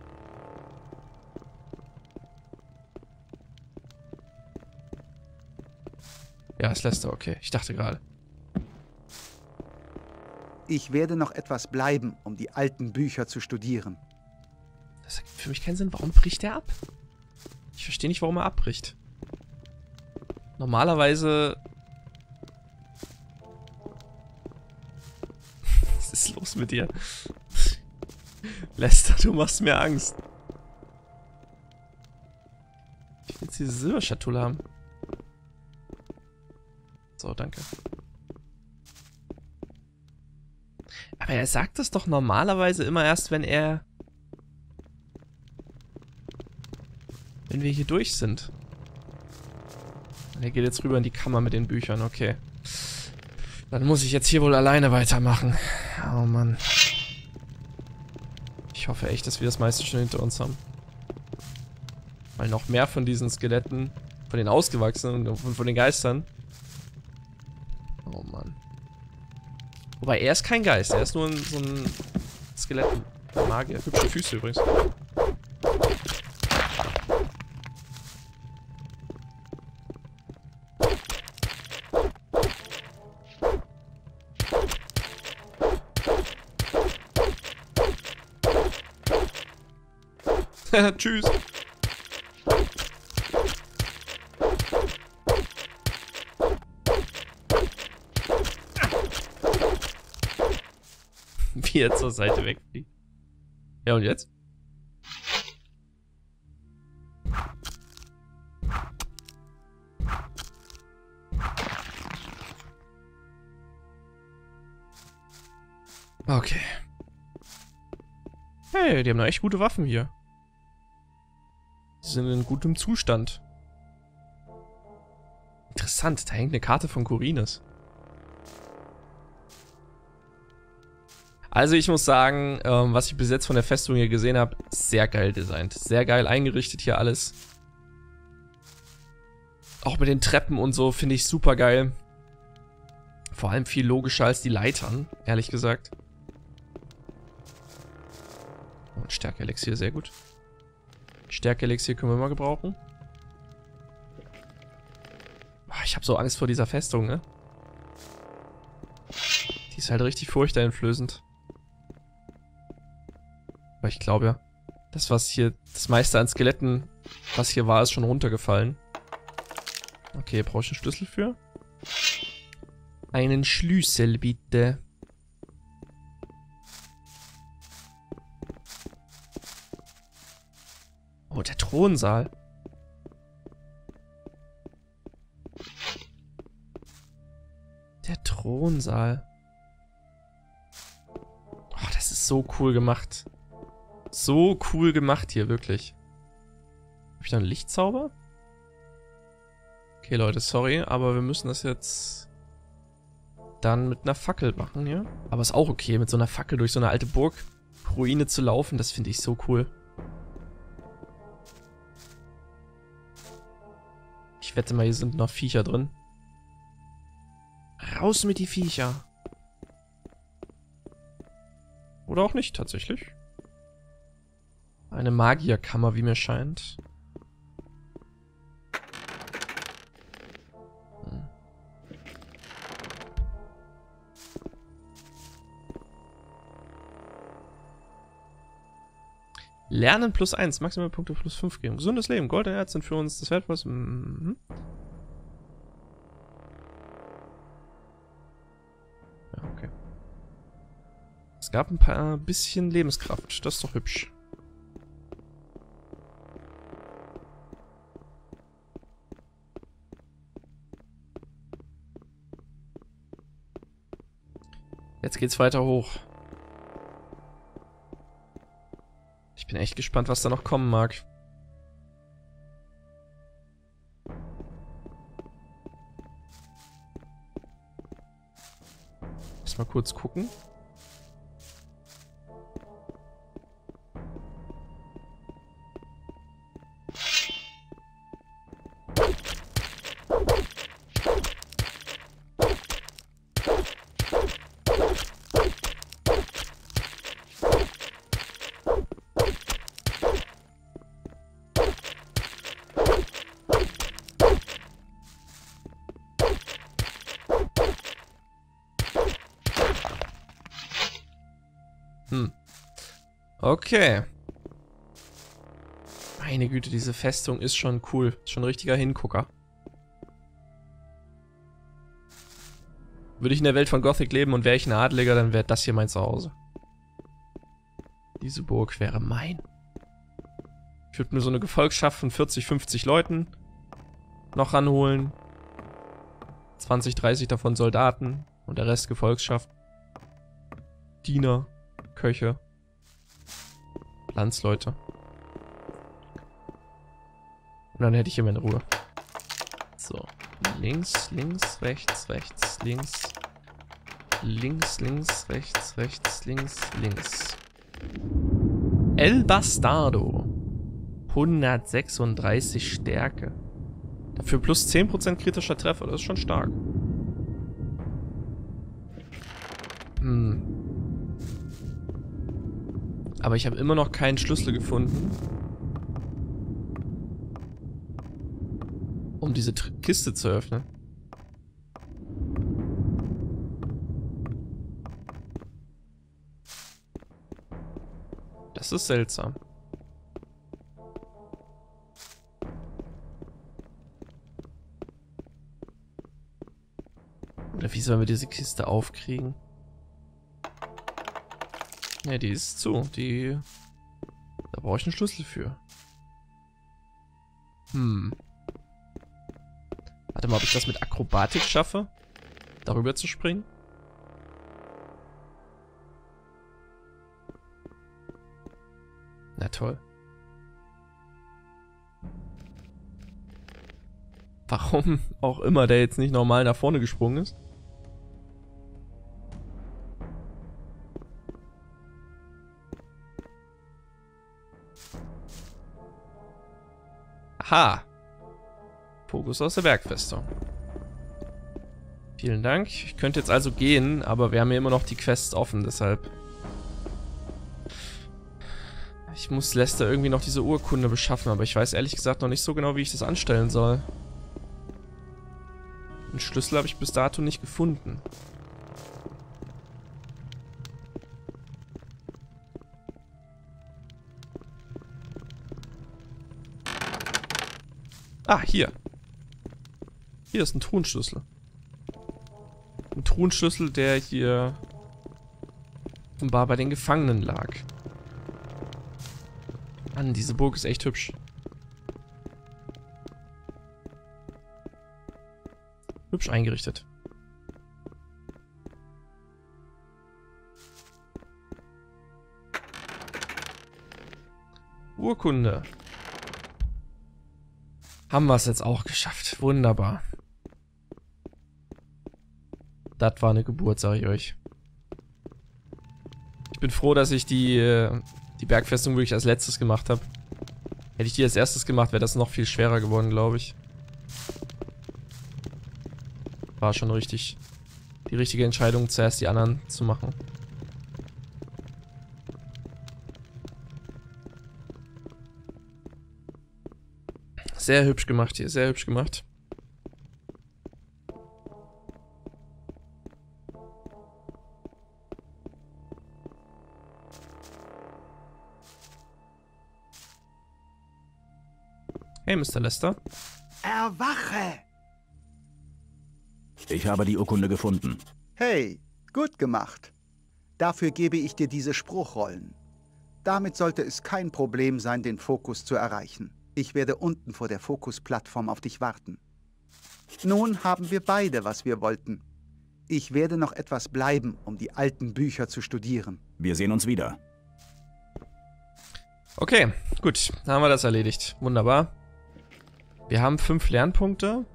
Ja, ist Lester, okay. Ich dachte gerade. Ich werde noch etwas bleiben, um die alten Bücher zu studieren. Das ergibt für mich keinen Sinn. Warum bricht er ab? Ich verstehe nicht, warum er abbricht. Normalerweise... Was ist los mit dir? Lester, du machst mir Angst. Ich will jetzt diese Silberschatulle haben. So, danke. Aber er sagt das doch normalerweise immer erst, wenn wir hier durch sind. Er geht jetzt rüber in die Kammer mit den Büchern, okay. Dann muss ich jetzt hier wohl alleine weitermachen. Oh Mann. Ich hoffe echt, dass wir das meiste schon hinter uns haben. Weil noch mehr von diesen Skeletten, von den Ausgewachsenen und von den Geistern. Oh Mann. Wobei, er ist kein Geist, er ist nur so ein Skelett. Magier. Hübsche Füße übrigens. Tschüss. Wie er zur Seite wegfliegt. Ja, und jetzt? Okay. Hey, die haben noch echt gute Waffen hier. Sie sind in gutem Zustand. Interessant, da hängt eine Karte von Khorinis. Also ich muss sagen, was ich bis jetzt von der Festung hier gesehen habe, sehr geil designt. Sehr geil eingerichtet hier alles. Auch mit den Treppen und so finde ich super geil. Vor allem viel logischer als die Leitern, ehrlich gesagt. Und Stärke-Elixier, sehr gut. Stärke-Elixier können wir mal gebrauchen. Ich habe so Angst vor dieser Festung, ne? Die ist halt richtig furchteinflößend. Aber ich glaube ja, das meiste an Skeletten, was hier war, ist schon runtergefallen. Okay, brauche ich einen Schlüssel für? Einen Schlüssel, bitte. Oh, der Thronsaal. Thronsaal. Oh, das ist so cool gemacht. So cool gemacht hier, wirklich. Habe ich da einen Lichtzauber? Okay, Leute, sorry, aber wir müssen das jetzt dann mit einer Fackel machen, ja? Aber ist auch okay, mit so einer Fackel durch so eine alte Burgruine zu laufen, das finde ich so cool. Ich wette mal, hier sind noch Viecher drin. Raus mit die Viecher. Oder auch nicht, tatsächlich. Eine Magierkammer, wie mir scheint. Lernen +1, Maximalpunkte +5 geben. Gesundes Leben, Gold und Erz sind für uns das Wertvollste. Ja, okay. Es gab ein paar bisschen Lebenskraft, das ist doch hübsch. Jetzt geht's weiter hoch. Ich bin echt gespannt, was da noch kommen mag. Lass mal kurz gucken. Okay. Meine Güte, diese Festung ist schon cool. Ist schon ein richtiger Hingucker. Würde ich in der Welt von Gothic leben und wäre ich ein Adeliger, dann wäre das hier mein Zuhause. Diese Burg wäre mein. Ich würde mir so eine Gefolgschaft von 40, 50 Leuten noch ranholen. 20, 30 davon Soldaten und der Rest Gefolgschaft. Diener, Köche. Landsleute. Und dann hätte ich hier meine Ruhe. So. Links, links, rechts, rechts, links. Links, links, rechts, rechts, links, links. El Bastardo. 136 Stärke. Dafür plus 10% kritischer Treffer. Das ist schon stark. Aber ich habe immer noch keinen Schlüssel gefunden, um diese Kiste zu öffnen. Das ist seltsam. Oder wie sollen wir diese Kiste aufkriegen? Ja, die ist zu. Da brauche ich einen Schlüssel für. Warte mal, ob ich das mit Akrobatik schaffe, darüber zu springen. Na toll. Warum auch immer der jetzt nicht normal nach vorne gesprungen ist. Aha. Fokus aus der Bergfestung. Vielen Dank. Ich könnte jetzt also gehen, aber wir haben ja immer noch die Quests offen, deshalb. Ich muss Lester irgendwie noch diese Urkunde beschaffen, aber ich weiß ehrlich gesagt noch nicht so genau, wie ich das anstellen soll. Einen Schlüssel habe ich bis dato nicht gefunden. Ah, hier. Hier ist ein Truhenschlüssel. Ein Truhenschlüssel, der hier offenbar bei den Gefangenen lag. Mann, diese Burg ist echt hübsch. Hübsch eingerichtet. Urkunde. Haben wir es jetzt auch geschafft. Wunderbar. Das war eine Geburt, sage ich euch. Ich bin froh, dass ich die Bergfestung wirklich als letztes gemacht habe. Hätte ich die als erstes gemacht, wäre das noch viel schwerer geworden, glaube ich. War schon richtig. Die richtige Entscheidung, zuerst die anderen zu machen. Sehr hübsch gemacht hier, sehr hübsch gemacht. Hey, Mr. Lester. Erwache! Ich habe die Urkunde gefunden. Hey, gut gemacht. Dafür gebe ich dir diese Spruchrollen. Damit sollte es kein Problem sein, den Fokus zu erreichen. Ich werde unten vor der Fokus-Plattform auf dich warten. Nun haben wir beide, was wir wollten. Ich werde noch etwas bleiben, um die alten Bücher zu studieren. Wir sehen uns wieder. Okay, gut. Dann haben wir das erledigt. Wunderbar. Wir haben 5 Lernpunkte.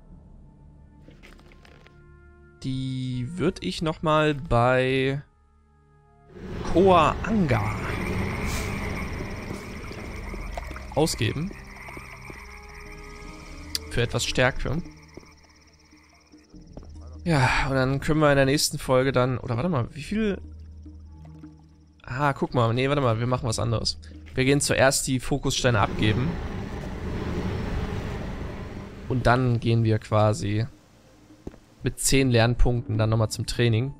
Die würde ich nochmal bei Koa-Anga ausgeben. Für etwas Stärke. Ja, und dann können wir in der nächsten Folge dann... Oder warte mal, wie viel... Ah, guck mal. Nee, warte mal, wir machen was anderes. Wir gehen zuerst die Fokussteine abgeben. Und dann gehen wir quasi mit 10 Lernpunkten dann nochmal zum Training.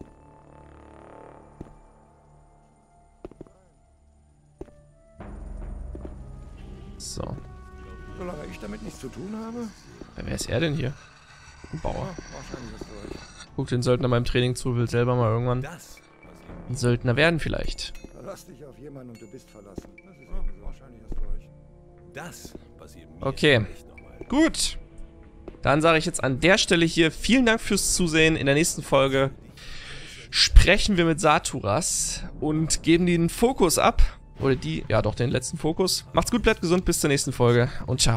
So. Solange ich damit nichts zu tun habe? Wer ist er denn hier? Ein Bauer. Ja, wahrscheinlich hast du recht. Guckt den Söldner beim Training zu, will selber mal irgendwann ein Söldner werden vielleicht. Verlass dich auf jemanden und du bist verlassen. Das ist eben so. Wahrscheinlich hast du recht. Das passiert mir Okay, nicht nochmal. gut. Dann sage ich jetzt an der Stelle hier vielen Dank fürs Zusehen. In der nächsten Folge sprechen wir mit Saturas und geben den Fokus ab. Oder die, ja doch, den letzten Fokus. Macht's gut, bleibt gesund, bis zur nächsten Folge und ciao.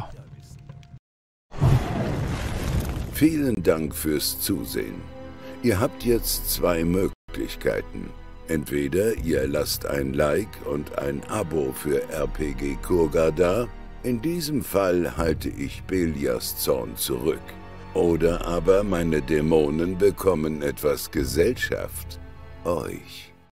Vielen Dank fürs Zusehen. Ihr habt jetzt 2 Möglichkeiten. Entweder ihr lasst ein Like und ein Abo für RPG Kurga da. In diesem Fall halte ich Belias Zorn zurück. Oder aber meine Dämonen bekommen etwas Gesellschaft. Euch.